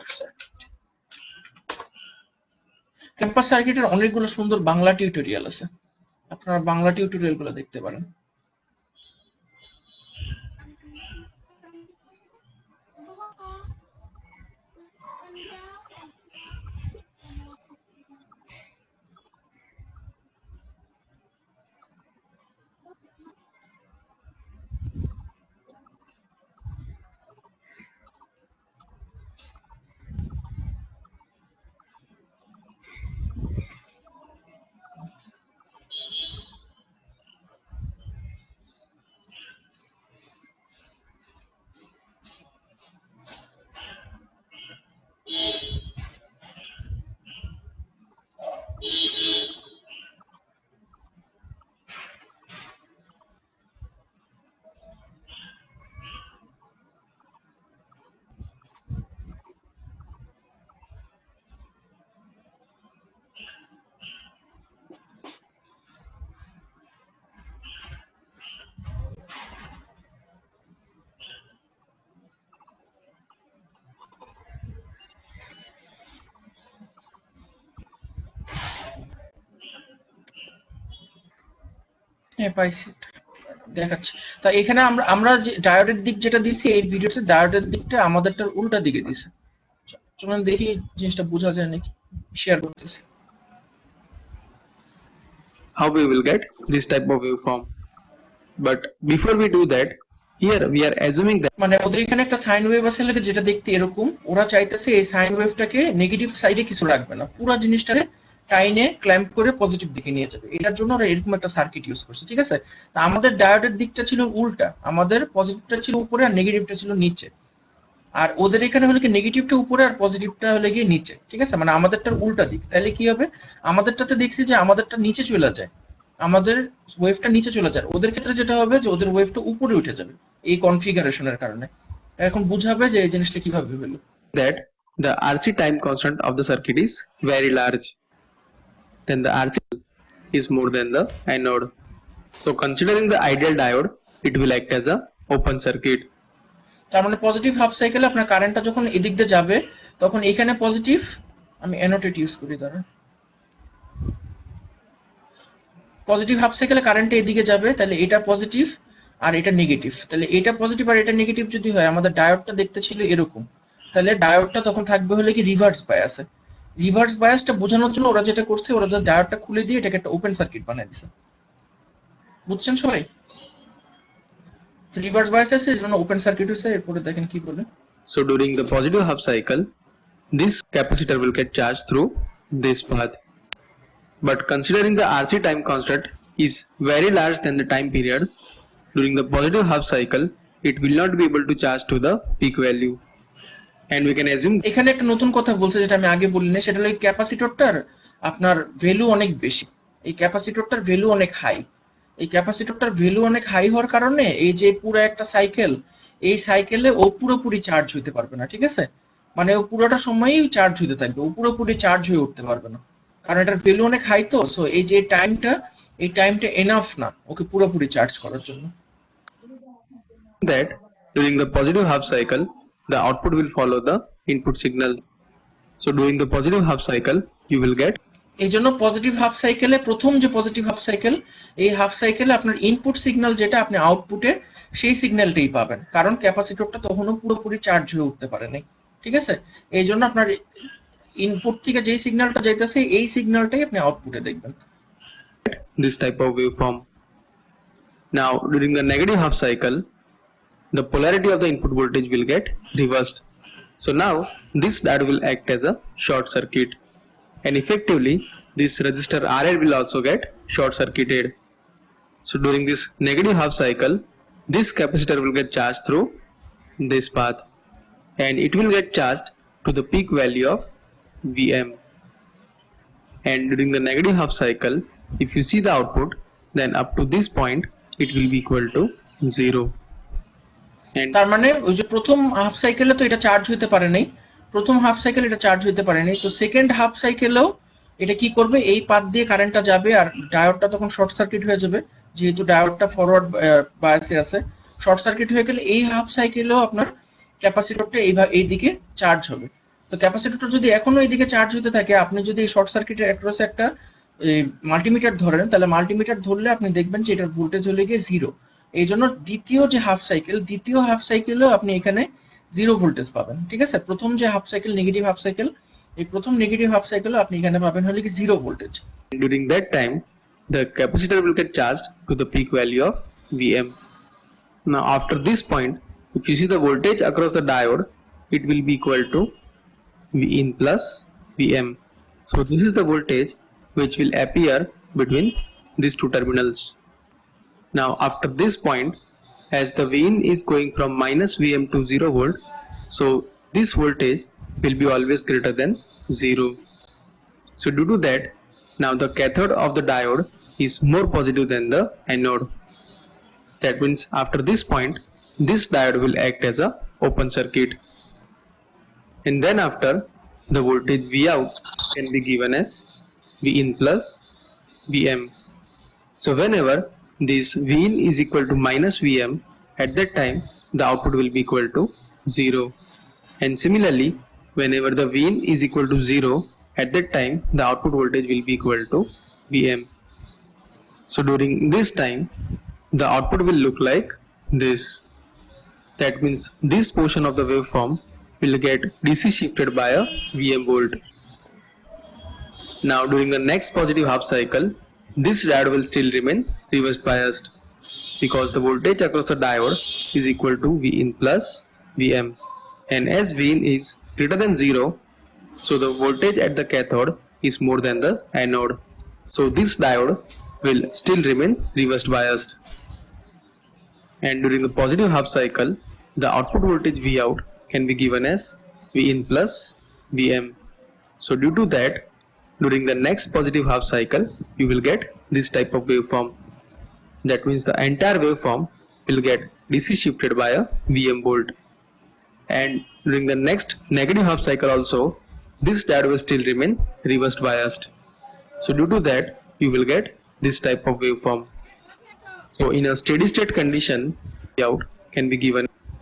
ক্যাম্পাস সার্কিটের অনেকগুলো সুন্দর বাংলা টিউটোরিয়াল আছে, আপনারা বাংলা টিউটোরিয়াল গুলো দেখতে পারেন। হ্যাঁ পাইছি, দেখাচ্ছি। তা এখানে আমরা আমরা যে ডায়োডের দিক যেটা দিছি এই ভিডিওতে, ডায়োডের দিকটা আমাদেরটার উল্টা দিকে দিছে। চলুন দেখি জিনিসটা বোঝা যায় নাকি, শেয়ার করতেছি। How we will get this type of waveform. But before we do that, here we are assuming that মানে ওদের এখানে একটা সাইন ওয়েভ আছে লাগে যেটা দেখতে এরকম, ওরা চাইতেছে এই সাইন ওয়েভটাকে নেগেটিভ সাইডে কিছু রাখবে না, পুরো জিনিসটারে টাইনে ক্ল্যাম্প করে পজিটিভ দিকে নিয়ে যাবে। এটার জন্য ওরা এরকম একটা সার্কিট ইউজ করছে, ঠিক আছে। তা আমাদের ডায়োডের দিকটা ছিল উল্টা, আমাদের পজিটিভটা ছিল উপরে আর নেগেটিভটা ছিল নিচে। আর ওদের এখানে হলো কি নেগেটিভটা উপরে আর পজিটিভটা হলে গিয়ে নিচে, ঠিক আছে। মানে আমাদেরটার উল্টা দিক। তাহলে কি হবে, আমাদেরটাতে দেখছি যে আমাদেরটা নিচে চলে যায়, আমাদের ওয়েভটা নিচে চলে যায়। ওদের ক্ষেত্রে যেটা হবে যে ওদের ওয়েভটা উপরে উঠে যাবে এই কনফিগারেশনের কারণে। এখন বুঝাবে যে এই জিনিসটা কিভাবে হলো। the RC time constant of the circuit is very large. Then the RC is more than the anode. So considering the ideal diode, it will act as a open circuit. তার মানে পজিটিভ হাফ সাইকেলে আপনার কারেন্টটা যখন এদিক দিয়ে যাবে তখন এখানে পজিটিভ, আমি অ্যানোটেট ইউজ করি দ্বারা, পজিটিভ হাফ সাইকেলে কারেন্টটা এদিকে যাবে, তাহলে এটা পজিটিভ আর এটা নেগেটিভ। তাহলে এটা পজিটিভ আর এটা নেগেটিভ যদি হয়, আমাদের ডায়োডটা দেখতে ছিল এরকম, তাহলে ডায়োডটা তখন থাকবে হলে কি রিভার্স বায়াসে। রিভার্স বায়াসটা বোঝানোর জন্য ওরা যেটা করছে, ওরা জাস্ট ডায়োডটা খুলে দিয়ে এটাকে একটা ওপেন সার্কিট বানিয়ে দিয়েছে। বুঝছেন সবাই? রিভার্স বায়াস আছে এজন্য ওপেন সার্কিট হইছে। এরপরে দেখেন কি বলে। So during the positive half cycle, this capacitor will get charged through this path. But considering the RC time constant is very large than the time period, during the positive half cycle, it will not be able to charge to the peak value. And we can assume এখানে একটা নতুন কথা বলছে যেটা আমি আগে বলিনি, সেটা হলো ক্যাপাসিটরটার আপনার ভ্যালু অনেক বেশি, এই ক্যাপাসিটরটার ভ্যালু অনেক হাই। এই ক্যাপাসিটরটার ভ্যালু অনেক হাই হওয়ার কারণে এই যে পুরো একটা সাইকেল, এই সাইকেলে ও পুরোপুরি চার্জ হইতে পারবে না, ঠিক আছে। মানে ও পুরোটা সময়ই চার্জ হইতে থাকবে, ও পুরোপুরি চার্জ হয়ে উঠতে পারবে না, কারণ এটার ভ্যালু অনেক হাই। তো সো এই যে টাইমটা, এই টাইমটা এনাফ না ওকে পুরোপুরি চার্জ করার জন্য। that during the positive half cycle, the output will follow the input signal. So during the positive half cycle, you will get এই জন্য পজিটিভ হাফ সাইকেলে, প্রথম যে পজিটিভ হাফ সাইকেল, এই হাফ সাইকেলে আপনার ইনপুট সিগন্যাল যেটা আপনি আউটপুটে সেই সিগন্যালটাই পাবেন, কারণ ক্যাপাসিটরটা তখনও পুরোপুরি চার্জ হয়ে উঠতে পারে নাই, ঠিক আছে। এই জন্য আপনার ইনপুট থেকে যেই সিগন্যালটা যাইতেছে এই সিগন্যালটাই আপনি আউটপুটে দেখবেন। this type of waveform. Now during the negative half cycle, the polarity of the input voltage will get reversed. So now this diode will act as a short circuit, and effectively this resistor RL will also get short circuited. So during this negative half cycle, this capacitor will get charged through this path, and it will get charged to the peak value of Vm. And during the negative half cycle, if you see the output, then up to this point it will be equal to 0. And তার মানে ওই যে প্রথম half সাইকেলে তো এটা charge হইতে পারে নাই, প্রথম হাফ সাইকেল এটা চার্জ হইতে পারে নাই, তো সেকেন্ড হাফ সাইকেলেও এটা কি করবে, এই পাথ দিয়ে কারেন্টটা যাবে আর ডায়োডটা তখন শর্ট সার্কিট হয়ে যাবে, যেহেতু ডায়োডটা ফরওয়ার্ড বায়াসে আছে। শর্ট সার্কিট হয়ে গেলে এই হাফ সাইকেলেও আপনার ক্যাপাসিটরটা এই দিকে চার্জ হবে। তো ক্যাপাসিটরটা যদি এখনো এইদিকে চার্জ হতে থাকে, আপনি যদি এই শর্ট সার্কিটের অ্যাক্রসে একটা মাল্টিমিটার ধরেন, তাহলে মাল্টিমিটার ধরলে আপনি দেখবেন যে এটার ভোল্টেজ হলে গিয়ে 0। এই জন্য দ্বিতীয় যে হাফ সাইকেল, দ্বিতীয় হাফ সাইকেলেও আপনি এখানে জিরো ভোল্টেজ পাবেন, ঠিক আছে। প্রথম যে half cycle negative half cycle, এই প্রথম নেগেটিভ হাফ সাইকেল আপনি এখানে পাবেন হলো কি zero voltage. During that time, the capacitor will get charged to the peak value of Vm. Now after this point, if you see the voltage across the diode, it will be equal to Vin plus Vm. So this is the voltage which will appear between these two terminals. Now after this point, as the Vin is going from minus Vm to 0 volt, so this voltage will be always greater than 0. So due to that, now the cathode of the diode is more positive than the anode. That means after this point, this diode will act as a open circuit. And then after, the voltage Vout can be given as Vin plus Vm. So whenever this Vin is equal to minus Vm, at that time the output will be equal to 0. And similarly, whenever the Vin is equal to 0, at that time the output voltage will be equal to Vm. So during this time, the output will look like this. That means this portion of the waveform will get DC shifted by a Vm volt. Now during the next positive half cycle, this diode will still remain reverse biased because the voltage across the diode is equal to Vin plus Vm. And as Vin is greater than 0, so the voltage at the cathode is more than the anode. So this diode will still remain reverse biased. And during the positive half cycle, the output voltage Vout can be given as Vin plus Vm. So due to that, during the next positive half cycle, you will get this type of waveform. That means the entire waveform will get DC shifted by a Vm volt. And during the next negative half cycle also, this diode will still remain reverse biased. So due to that, you will get this type of waveform. So in a steady state condition, Vout can be given.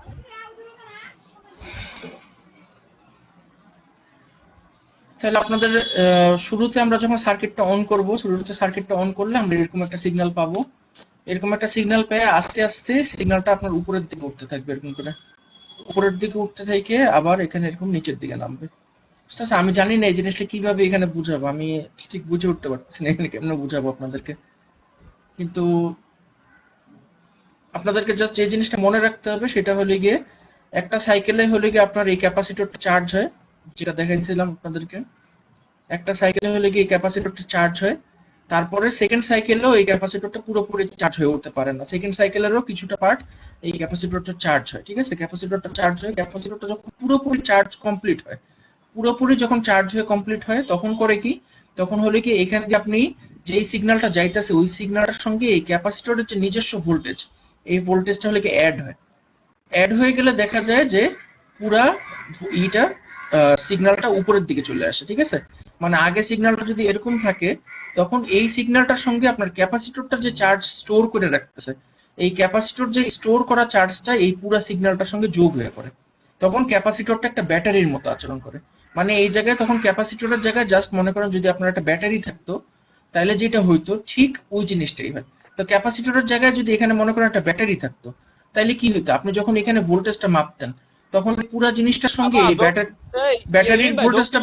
তাহলে আপনাদের শুরুতে আমরা যখন সার্কিটটা on করব, শুরুতে সার্কিটটা on করলে আমরা এরকম একটা সিগন্যাল পাবো। এরকম একটা সিগন্যাল পেয়ে আস্তে আস্তে সিগন্যালটা আপনার উপরের দিকে উঠতে থাকবে, এরকম করে উপরের দিকে উঠতে থেকে আবার এখানে এরকম নিচের দিকে নামবে। আচ্ছা, আমি জানি না এই জিনিসটা কিভাবে এখানে বুঝাবো, আমি ঠিক বুঝে উঠতে পারতেছি না এখানে কেমনে বুঝাবো আপনাদেরকে। কিন্তু আপনাদেরকে জাস্ট এই জিনিসটা মনে রাখতে হবে, সেটা হলো গিয়ে একটা সাইকেলে হলো গিয়ে আপনার এই ক্যাপাসিটরটা চার্জ হয়, যেটা দেখাইছিলাম আপনাদেরকে। একটা সাইকেলে হলে গিয়ে ক্যাপাসিটরটা চার্জ হয়, তারপরে সেকেন্ড সাইকেলেও এই ক্যাপাসিটরটা পুরোপুরি চার্জ হয়ে উঠতে পারে না, সেকেন্ড সাইকেলেরও কিছুটা পার্ট এই ক্যাপাসিটরটা চার্জ হয়, ঠিক আছে। ক্যাপাসিটরটা চার্জ হয়, ক্যাপাসিটরটা যখন পুরোপুরি চার্জ কমপ্লিট হয়, পুরোপুরি যখন চার্জ হয়ে কমপ্লিট হয় তখন করে কি, তখন হলে কি এখানে যে আপনি যেই সিগন্যালটা যাইতেছে ওই সিগন্যালটার সঙ্গে এই ক্যাপাসিটরের যে নিজস্ব ভোল্টেজ, এই ভোল্টেজটা হলে কি অ্যাড হয়। অ্যাড হয়ে গেলে দেখা যায় যে পুরা এইটা সিগন্যালটা উপরের দিকে চলে আসে, ঠিক আছে। মানে আগে সিগন্যালটা যদি এরকম থাকে, তখন এই সিগন্যালটার সঙ্গে আপনার ক্যাপাসিটরটা যে চার্জ স্টোর করে রাখতেছে, এই ক্যাপাসিটর যে স্টোর করা চার্জটা এই পুরা সিগন্যালটার সঙ্গে যোগ হয়ে পড়ে, তখন ক্যাপাসিটরটা একটা ব্যাটারির মতো আচরণ করে। মানে এই জায়গায় তখন ক্যাপাসিটরের জায়গায় জাস্ট মনে করেন যদি আপনার একটা ব্যাটারি থাকতো, তাহলে যেটা হইতো ঠিক ওই জিনিসটাই হয়। তো ক্যাপাসিটরের জায়গায় যদি এখানে মনে করেন একটা ব্যাটারি থাকতো, তাহলে কি হইতো, আপনি যখন এখানে ভোল্টেজটা মাপতেন তখন পুরো জিনিসটার সঙ্গে এই ব্যাটারির ভোল্টেজটা,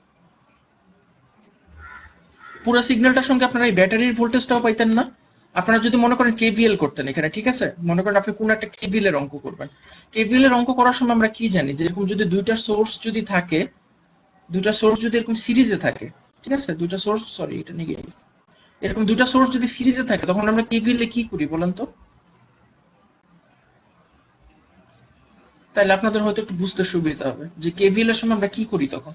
পুরো সিগন্যালটার সঙ্গে আপনারা এই ব্যাটারির ভোল্টেজটাও পাইতেন না। আপনারা যদি মনে করেন কেভিএল করতেন এখানে, ঠিক আছে, মনে করেন আপনি কোন একটা কেভিএল এর অঙ্ক করবেন। কেভিএল এর অঙ্ক করার সময় আমরা কি জানি, যে এরকম যদি দুইটা সোর্স যদি থাকে, দুইটা সোর্স যদি এরকম সিরিজে থাকে, ঠিক আছে, দুইটা সোর্স, সরি এটা নেগেটিভ, এরকম দুইটা সোর্স যদি সিরিজে থাকে তখন আমরা কেভিএল এ কি করি বলেন তো? তাহলে আপনাদের হয়তো একটু বুঝতে সুবিধা হবে যে কেভিএল এর সময় আমরা কি করি তখন।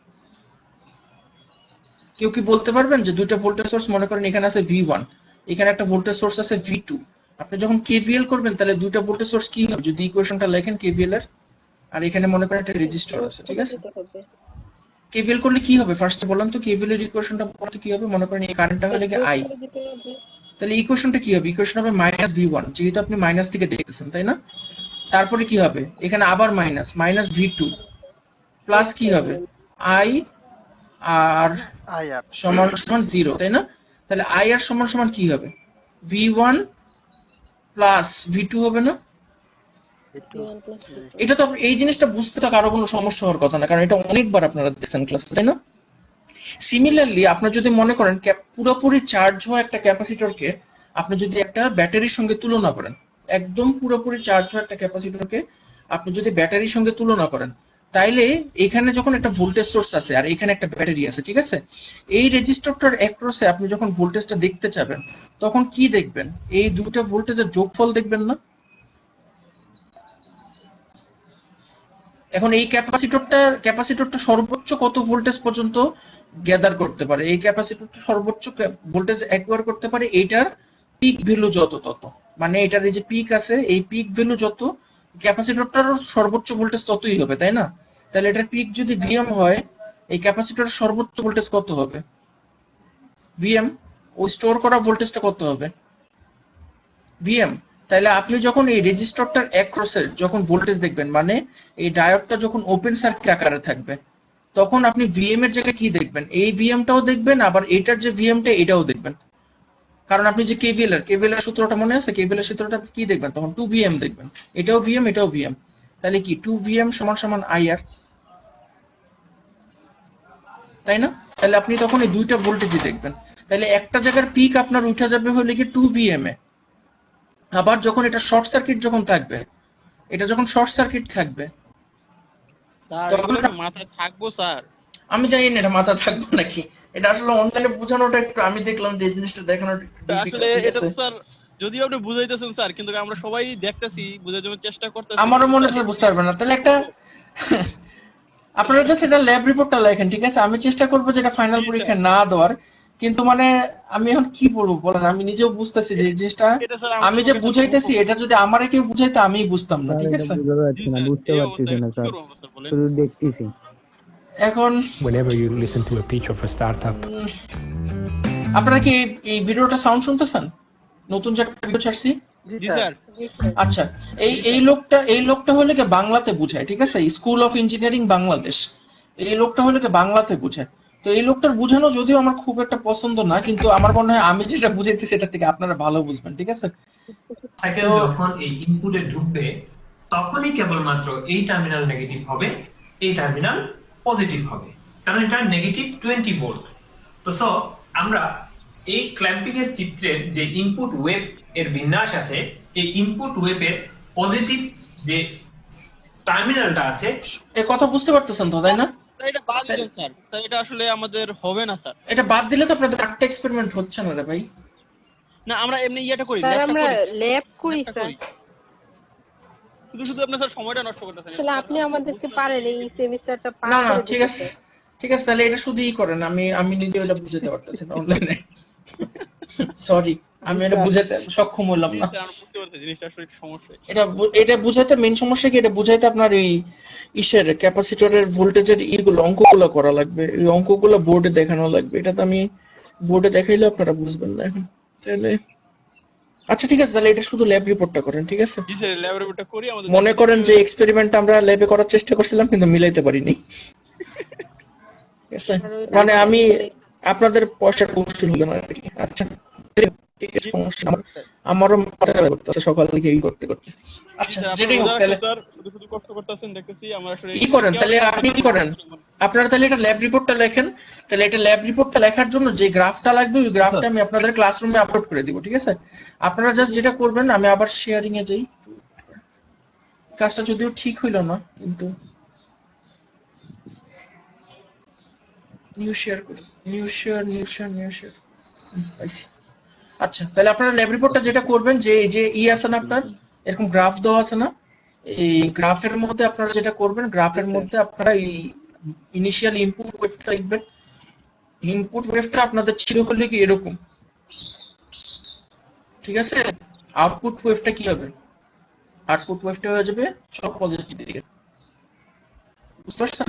কেউ কি বলতে পারবেন যে দুইটা ভোল্টেজ সোর্স, মনে করেন এখানে আছে V1, এখানে একটা ভোল্টেজ সোর্স আছে V2, আপনি যখন কেভিএল করবেন তাহলে দুইটা ভোল্টেজ সোর্স কি হবে যদি ইকুয়েশনটা লেখেন কেভিএল এর, আর এখানে মনে করেন একটা রেজিস্টর আছে, ঠিক আছে। কেভিএল করলে কি হবে ফার্স্টে বলেন তো, কেভিএল এর ইকুয়েশনটা করতে কি হবে, মনে করেন এই কারেন্টটা হলো কি I, তাহলে ইকুয়েশনটা কি হবে, ইকুয়েশন হবে -V1, যেহেতু আপনি মাইনাস থেকে দেখতেছেন, তাই না। তারপরে কি হবে, এখানে আবার মাইনাস V2 প্লাস কি হবে I আর সমান 0, তাই না। তাহলে I আর সমান কি হবে, V1 প্লাস V2 হবে না। V1 plus V2 এটা তো এই জিনিসটা বুঝতে তো কারো কোনো সমস্যা হওয়ার কথা না, কারণ এটা অনেকবার আপনারা দেখছেন ক্লাসে, তাই না? সিমিলারলি আপনার যদি মনে করেন পুরোপুরি চার্জ হওয়া একটা ক্যাপাসিটরকে আপনি যদি একটা ব্যাটারির সঙ্গে তুলনা করেন, একদম পুরোপুরি চার্জ হওয়া একটা ক্যাপাসিটরকে আপনি যদি ব্যাটারির সঙ্গে তুলনা করেন, তাইলে এখানে যখন একটা ভোল্টেজ সোর্স আছে আর এখানে একটা ব্যাটারি আছে, ঠিক আছে, এই রেজিস্টরটার অ্যাক্রসে আপনি যখন ভোল্টেজটা দেখতে চাবেন তখন কি দেখবেন? এই দুটো ভোল্টেজের যোগফল দেখবেন না? এখন এই ক্যাপাসিটরটা সর্বোচ্চ কত ভোল্টেজ পর্যন্ত গ্যাদার করতে পারে, এই ক্যাপাসিটরটা সর্বোচ্চ ভোল্টেজ অ্যাকোয়ার করতে পারে এইটার পিক ভ্যালু যত তত, মানে এটার এই যে পিক আছে এই পিক ভ্যালু যত, ক্যাপাসিটরটার সর্বোচ্চ ভোল্টেজ ততই হবে, তাই না? তাহলে এটার পিক যদি ভিএম হয়, এই ক্যাপাসিটরের সর্বোচ্চ ভোল্টেজ কত হবে? ভিএম। ওই স্টোর করা ভোল্টেজটা কত হবে? ভিএম। তাহলে আপনি যখন এই রেজিস্টরটার অ্যাক্রসে যখন ভোল্টেজ দেখবেন, মানে এই ডায়োডটা যখন ওপেন সার্কিট আকারে থাকবে, তখন আপনি ভিএম এর জায়গায় কি দেখবেন? এই ভিএমটাও দেখবেন, আবার এটার যে ভিএমটা এটাও দেখবেন, কারণ আপনি যে কেভিএল এর সূত্রটা মনে আছে, কেভিএল এর সূত্রটা কি দেখবেন তখন? 2vm দেখবেন, এটাও ভিএম এটাও ভিএম, তাহলে কি 2vm সমান সমান IR, তাই না? তাহলে আপনি তখন এই দুইটা ভোল্টেজই দেখবেন, তাহলে একটা জায়গার পিক আপনার উঠে যাবে হলে কি 2vm এ, আবার যখন এটা শর্ট সার্কিট যখন থাকবে, এটা যখন শর্ট সার্কিট থাকবে স্যার তখন এগুলো কি মাথায় থাকবো স্যার? আমি জানি না এটা মাথা থাকবে নাকি, এটা আসলে অনলাইনে বোঝানোটা একটু, আমি দেখলাম যে এই জিনিসটা দেখানোটা একটু আসলে difficult, ঠিক এটা আছে? তো স্যার যদিও আপনি বুঝাইতেছেন স্যার, কিন্তু আমরা সবাই দেখতেছি, বুঝার জন্য চেষ্টা করতেছি। আমারও মনে হচ্ছে বুঝতে পারবে না, তাহলে একটা আপনারা জাস্ট এটা ল্যাব রিপোর্টটা লেখেন, ঠিক আছে? আমি চেষ্টা করবো যেটা ফাইনাল জি, পরীক্ষা স্যার। না দেওয়ার, কিন্তু মানে আমি এখন কি বলবো বলেন, আমি নিজেও বুঝতেছি যে এই জিনিসটা এটা স্যার আমি যে বুঝাইতেছি এটা যদি আমারে কেউ বুঝাইতো আমিই বুঝতাম না, ঠিক আছে? বোঝা যাচ্ছে না, বুঝতে পারতেছি না স্যার, শুধু দেখতেছি। এখন Whenever you listen to a pitch of a startup, আপনারা কি এই ভিডিওটা সাউন্ড শুনতেছেন? নতুন যে একটা ভিডিও ছাড়ছি, জি স্যার। জি স্যার আচ্ছা, এই লোকটা হলে কি বাংলাতে বুঝায়, ঠিক আছে? স্কুল অফ ইঞ্জিনিয়ারিং বাংলাদেশ, এই লোকটা হলে কি বাংলাতে বুঝায়। তো এই লোকটার বুঝানো যদিও আমার খুব একটা পছন্দ না, কিন্তু আমার মনে হয় আমি যেটা বুঝাইতেছি সেটা থেকে আপনারা ভালো বুঝবেন, ঠিক আছে? সাইকেল যখন এই ইনপুটে ঢুকবে তখনই কেবলমাত্র এই টার্মিনাল নেগেটিভ হবে, এই টার্মিনাল পজিটিভ হবে, কারণ এটা নেগেটিভ 20 ভোল্ট। তো সো আমরা এই ক্ল্যাম্পিং এর চিত্রের যে ইনপুট ওয়েভ এর বিন্যাস আছে, এই ইনপুট ওয়েভের পজিটিভ যে টার্মিনালটা আছে, এই কথা বুঝতে পারতেছেন তো, তাই না? স্যার এটা বাদ দিন স্যার, স্যার এটা আসলে আমাদের হবে না স্যার। এটা বাদ দিলে তো আপনাদের একটা এক্সপেরিমেন্ট হচ্ছে না রে ভাই। না আমরা এমনি ইয়েটা করি, স্যার ল্যাবটা আমরা করি, ল্যাব করি ল্যাবটা স্যার। করি। শুধু আপনি স্যার সময়টা নষ্ট করতেছেন। আসলে আপনি আমাদেরকে পারেন এই সেমিস্টারটা পার না না করে ঠিক দিতে আছে, স্যার। ঠিক আছে, তাহলে এটা শুধুই করেন, আমি নিজে এটা বুঝাতে পারতেছি না অনলাইনে, সরি, আমি এটা বুঝাতে সক্ষম হলাম না। স্যার আমরা বুঝতে পারছি জিনিসটা আসলে একটু সমস্যা। এটা বুঝাইতে মেইন সমস্যা কি, এটা বুঝাইতে আপনার এই ইসের ক্যাপাসিটরের ভোল্টেজের এইগুলো অঙ্কগুলো করা লাগবে, এই অঙ্কগুলো বোর্ডে দেখানো লাগবে, এটা তো আমি বোর্ডে দেখাইলে আপনারা বুঝবেন না এখন, তাহলে আচ্ছা ঠিক আছে, তাহলে এটা শুধু ল্যাব রিপোর্টটা করেন, ঠিক আছে? জি স্যার ল্যাব রিপোর্টটা করি আমাদের। মনে করেন যে এক্সপেরিমেন্ট আমরা ল্যাবে করার চেষ্টা করছিলাম কিন্তু মিলাইতে পারিনি, ঠিক আছে? মানে আমি আপনাদের পয়সাটা উসুল হলো না আর কি। আচ্ছা ঠিক আছে, সমস্যা না। আমারও মাথা ব্যথা করতেছে সকাল থেকে এই করতে করতে। আচ্ছা যেটাই হোক, তাহলে স্যার শুধু কষ্ট করতেছেন দেখতেছি আমরা আসলে। কি করেন তাহলে, আপনি কি করেন, আপনারা তাহলে এটা ল্যাব রিপোর্টটা লেখেন, তাহলে এটা ল্যাব রিপোর্টটা লেখার জন্য যে গ্রাফটা লাগবে ওই গ্রাফটা আমি আপনাদের ক্লাসরুমে আপলোড করে দিব, ঠিক আছে? আপনারা জাস্ট যেটা করবেন, আমি আবার শেয়ারিং এ যাই, কাজটা যদিও ঠিক হইল না, কিন্তু নিউ শেয়ার করি, নিউ শেয়ার পাইছি। আচ্ছা তাহলে আপনারা ল্যাব রিপোর্টটা যেটা করবেন, যে এই যে আছে না আপনার এরকম গ্রাফ দেওয়া আছে না, এই গ্রাফের মধ্যে আপনারা যেটা করবেন, গ্রাফের মধ্যে আপনারা এই ইনিশিয়াল ইনপুট ওয়েভটা লিখবেন। ইনপুট ওয়েভটা আপনাদের ছিল হলে কি এরকম, ঠিক আছে? আউটপুট ওয়েভটা কি হবে? আউটপুট ওয়েভটা হয়ে যাবে সব পজিটিভ দিকে, বুঝতে পারছেন?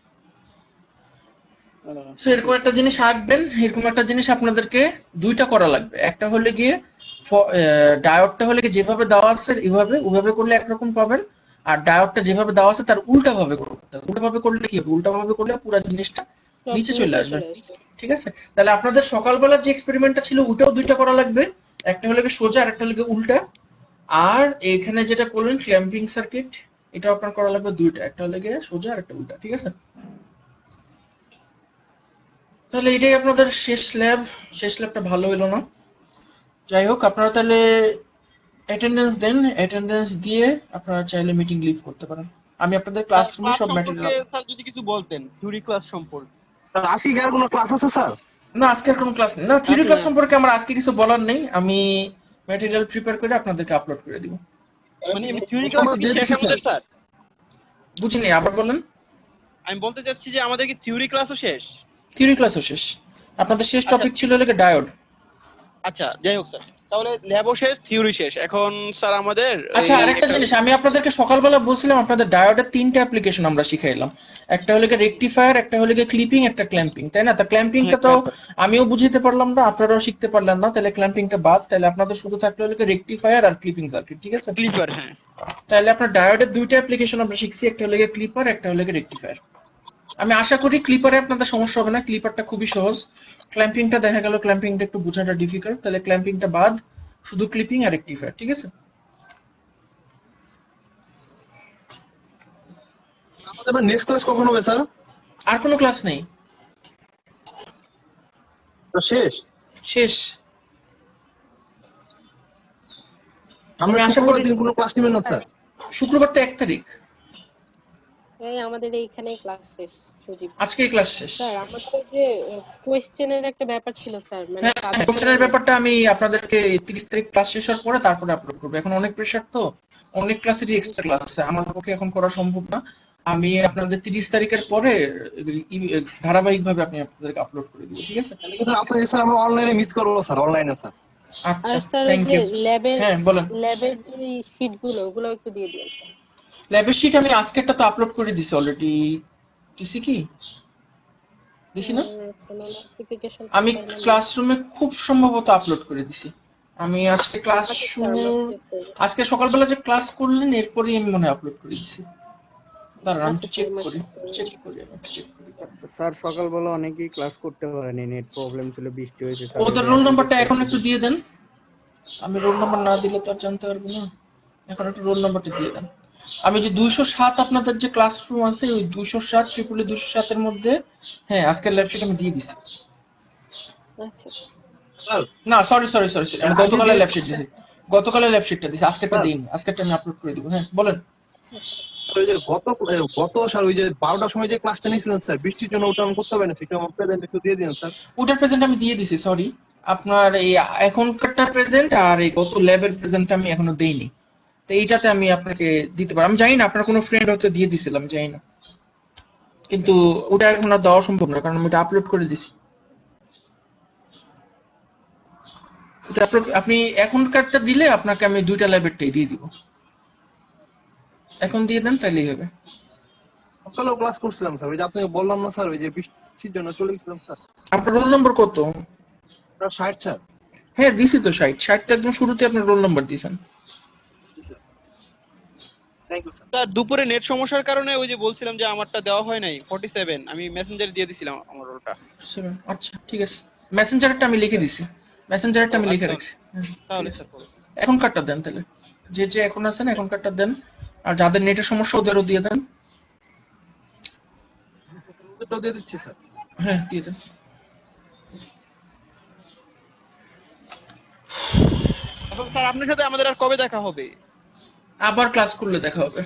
সো এরকম একটা জিনিস আঁকবেন, এরকম একটা জিনিস আপনাদেরকে দুইটা করা লাগবে, একটা হলে গিয়ে ডায়োডটা হলে গিয়ে যেভাবে দেওয়া আছে ওইভাবে করলে একরকম পাবেন, আর ডায়োডটা যেভাবে দেওয়া আছে তার উল্টা ভাবে করতে হবে। উল্টা ভাবে করলে কি হবে? উল্টা ভাবে করলে পুরো জিনিসটা নিচে চলে আসবে, ঠিক আছে? তাহলে আপনাদের সকালবেলার যে এক্সপেরিমেন্টটা ছিল ওটাও দুইটা করা লাগবে, একটা হলে গিয়ে সোজা আর একটা হলে গিয়ে উল্টা। আর এখানে যেটা করলেন ক্ল্যাম্পিং সার্কিট, এটা আপনার করা লাগবে দুইটা, একটা হলো গিয়ে সোজা আর একটা উল্টা, ঠিক আছে? তাহলে এটাই আপনাদের শেষ ল্যাবটা ভালো হলো না। যাই হোক, আপনারা তাহলে অ্যাটেন্ডেন্স দেন, অ্যাটেন্ডেন্স দিয়ে আপনারা চাইলে মিটিং লিভ করতে পারেন। আমি আপনাদের ক্লাসরুমে সব ম্যাটেরিয়াল, স্যার যদি কিছু বলতেন থিওরি ক্লাস সম্পর্কে। স্যার আজকে কি আর কোনো ক্লাস আছে স্যার? না আজকের কোনো ক্লাস নেই, না থিওরি ক্লাস সম্পর্কে আমার আজকে কিছু বলার নেই, আমি ম্যাটেরিয়াল প্রিপেয়ার করে আপনাদেরকে আপলোড করে দিব। মানে থিওরি ক্লাস কি শেষ আমাদের স্যার? বুঝিনি, আবার বলেন। আমি বলতে চাচ্ছি যে আমাদের কি থিওরি ক্লাসও শেষ? থিওরি ক্লাসও শেষ, আপনাদের শেষ টপিক ছিল হলো ডায়োড। আচ্ছা যাই হোক স্যার, তাহলে ল্যাবও শেষ থিওরি শেষ, এখন স্যার আমাদের আচ্ছা আরেকটা জিনিস, আমি আপনাদেরকে সকালবেলা বলছিলাম আপনাদের ডায়োডের তিনটা অ্যাপ্লিকেশন আমরা শিখাইলাম, একটা হলো রেকটিফায়ার, একটা হলো ক্লিপিং, একটা ক্ল্যাম্পিং, তাই না? তা ক্ল্যাম্পিংটা তো আমিও বুঝিতে পারলাম না, আপনারাও শিখতে পারলেন না, তাহলে ক্ল্যাম্পিংটা বাদ, তাহলে আপনাদের শুধু থাকলো হলো রেকটিফায়ার আর ক্লিপিং সার্কিট, ঠিক আছে? ক্লিপার, হ্যাঁ। তাহলে আপনার ডায়োডের দুইটা অ্যাপ্লিকেশন আমরা শিখছি, একটা হলো ক্লিপার, একটা হলো রেকটিফায়ার। আমি আশা করি ক্লিপারে আপনাদের সমস্যা হবে না, ক্লিপারটা খুবই সহজ। ক্ল্যাম্পিংটা দেখা গেল ক্ল্যাম্পিংটা একটু বোঝাটা ডিফিকাল্ট, তাহলে ক্ল্যাম্পিংটা বাদ, শুধু ক্লিপিং আর রেকটিফায়ার, ঠিক আছে? আমাদের নেক্সট ক্লাস কখন হবে স্যার? আর কোনো ক্লাস নেই, শেষ শেষ। আমরা আশা করি দিন কোনো ক্লাস নেবেন না স্যার? শুক্রবার তো 1 তারিখ, এই আমাদের এইখানেই ক্লাস শেষ সুজিব। আজকেই ক্লাস শেষ। স্যার আমাদের যে কোশ্চেনের একটা ব্যাপার ছিল স্যার, মানে কোশ্চেনের ব্যাপারটা আমি আপনাদেরকে 30 তারিখ ক্লাস শেষ হওয়ার পরে তারপরে আপলোড করব। এখন অনেক প্রেসার, তো অনেক ক্লাসেরই এক্সট্রা ক্লাস আছে, আমার পক্ষে এখন করা সম্ভব না। আমি আপনাদের 30 তারিখের পরে ধারাবাহিকভাবে আমি আপনাদেরকে আপলোড করে দিব, ঠিক আছে? স্যার আপনি স্যার আমরা অনলাইনে মিস করব স্যার, অনলাইনে স্যার। আচ্ছা স্যার থ্যাংক ইউ। হ্যাঁ বলেন। ল্যাবের যে শীটগুলো ওগুলো একটু দিয়ে দিন স্যার। ল্যাবের শীট আমি আজকেরটা তো আপলোড করে দিছি অলরেডি, দিছি কি দিছি না? আমি ক্লাসরুমে খুব সম্ভবত আপলোড করে দিছি। আমি আজকে ক্লাস আজকে সকালবেলা যে ক্লাস করলেন এরপরই আমি মনে আপলোড করে দিছি। দাঁড়ান আমি চেক করি। স্যার সকালবেলা অনেকেই ক্লাস করতে পারেনি, নেট প্রবলেম ছিল, বৃষ্টি হয়েছে। ওদের রোল নাম্বারটা এখন একটু দিয়ে দেন, আমি রোল নাম্বার না দিলে তো আর জানতে পারবো না, এখন একটু রোল নাম্বারটা দিয়ে দেন। আমি যে 207 আপনাদের যে ক্লাসরুম আছে ওই 207 207 এর মধ্যে, হ্যাঁ আজকের ল্যাব শিট আমি দিয়ে দিছি। আচ্ছা না সরি আমি গতকালের ল্যাব শিট দিছি, গতকালের ল্যাব শিটটা দিছি, আজকেরটা দিইনি, আজকেরটা আমি আপলোড করে দিব। হ্যাঁ বলেন। ওই যে গত স্যার ওই যে 12টার সময় যে ক্লাসটা নিয়েছিলেন স্যার, বৃষ্টির জন্য ওটা আমি করতে পারিনি, সেটা আমার প্রেজেন্ট একটু দিয়ে দিন স্যার। ওটার প্রেজেন্ট আমি দিয়ে দিছি, সরি। আপনার এই এখনকারটা প্রেজেন্ট আর এই গত ল্যাবের প্রেজেন্টটা আমি এখনো দেইনি, তো এইটাতে আমি আপনাকে দিতে পারি। আমি জানি না আপনার কোনো ফ্রেন্ড হয়তো দিয়ে দিছিলাম, জানি না, কিন্তু ওটা এখন আর দেওয়া সম্ভব না কারণ আমি এটা আপলোড করে দিছি। ওটা আপনি এখনকারটা দিলে আপনাকে আমি দুইটা ল্যাবেরটাই দিয়ে দিব, এখন দিয়ে দেন তাহলেই হবে। সকালেও ক্লাস করছিলাম স্যার, ওই যে আপনাকে বললাম না স্যার, ওই যে বৃষ্টির জন্য চলে গেছিলাম স্যার। আপনার রোল নাম্বার কত? 60 স্যার। হ্যাঁ দিছি তো 60টা একদম শুরুতে আপনার রোল নাম্বার দিয়েছেন। Thank you sir. স্যার দুপুরে নেট সমস্যার কারণে ওই যে বলছিলাম যে আমারটা দেওয়া হয় নাই 47, আমি মেসেঞ্জারে দিয়ে দিছিলাম আমার রোলটা। আচ্ছা ঠিক আছে, মেসেঞ্জারটা আমি লিখে দিছি, মেসেঞ্জারটা আমি লিখে রাখছি। তাহলে স্যার এখন কার্ডটা দেন, তাহলে যে যে এখন আছেন এখন কার্ডটা দেন, আর যাদের নেটের সমস্যা ওদেরও দিয়ে দেন। ওদেরটাও দিয়ে দিচ্ছি স্যার। হ্যাঁ দিয়ে দেন। এখন স্যার আপনার সাথে আমাদের আর কবে দেখা হবে? আবার ক্লাস করলে দেখা হবে।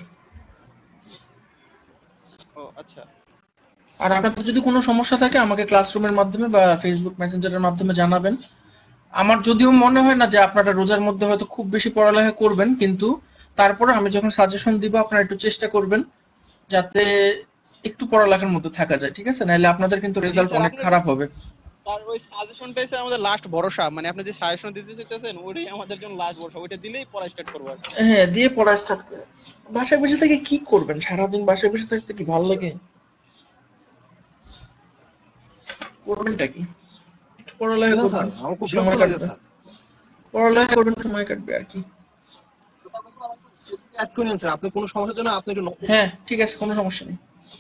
ও আচ্ছা। আর আপনাদের যদি কোনো সমস্যা থাকে আমাকে ক্লাসরুমের মাধ্যমে বা ফেসবুক মেসেঞ্জারের মাধ্যমে জানাবেন। আমার যদিও মনে হয় না যে আপনারা রোজার মধ্যে হয়তো খুব বেশি পড়ালেখা করবেন, কিন্তু তারপরে আমি যখন সাজেশন দিব আপনারা একটু চেষ্টা করবেন যাতে একটু পড়ালেখার মধ্যে থাকা যায়, ঠিক আছে? নাহলে আপনাদের কিন্তু রেজাল্ট অনেক খারাপ হবে। আর ওই সাজেশনটাই স্যার আমাদের লাস্ট ভরসা, মানে আপনি যে সাজেশন দিতে চাইতেছেন ওইটাই আমাদের জন্য লাস্ট ভরসা, ওইটা দিলেই পড়া স্টার্ট করব। হ্যাঁ দিয়ে পড়া স্টার্ট করে। বাসায় বসে থেকে কি করবেন? সারাদিন বাসায় বসে থাকতে কি ভালো লাগে? করবেনটা কি? পড়ালেখা করবেন, সময় কাটবে, পড়ালেখা করবেন, সময় কাটবে আর কি। অ্যাড করে নিন স্যার, আপনি কোনো সমস্যার জন্য আপনি একটু হ্যাঁ ঠিক আছে, কোনো সমস্যা নেই।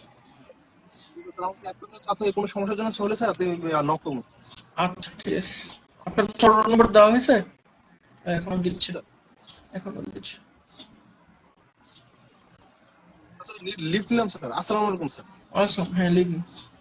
আপনি কোনো সমস্যার জন্য চলে স্যার, আপনি নক করুন। আচ্ছা ঠিক আছে। আপনার রোল নাম্বার দেওয়া হয়েছে? এখন দিচ্ছে। এখন বলতেছি লিফট নিলাম স্যার। আসসালামু আলাইকুম স্যার। আসসালাম, হ্যাঁ লিখুন।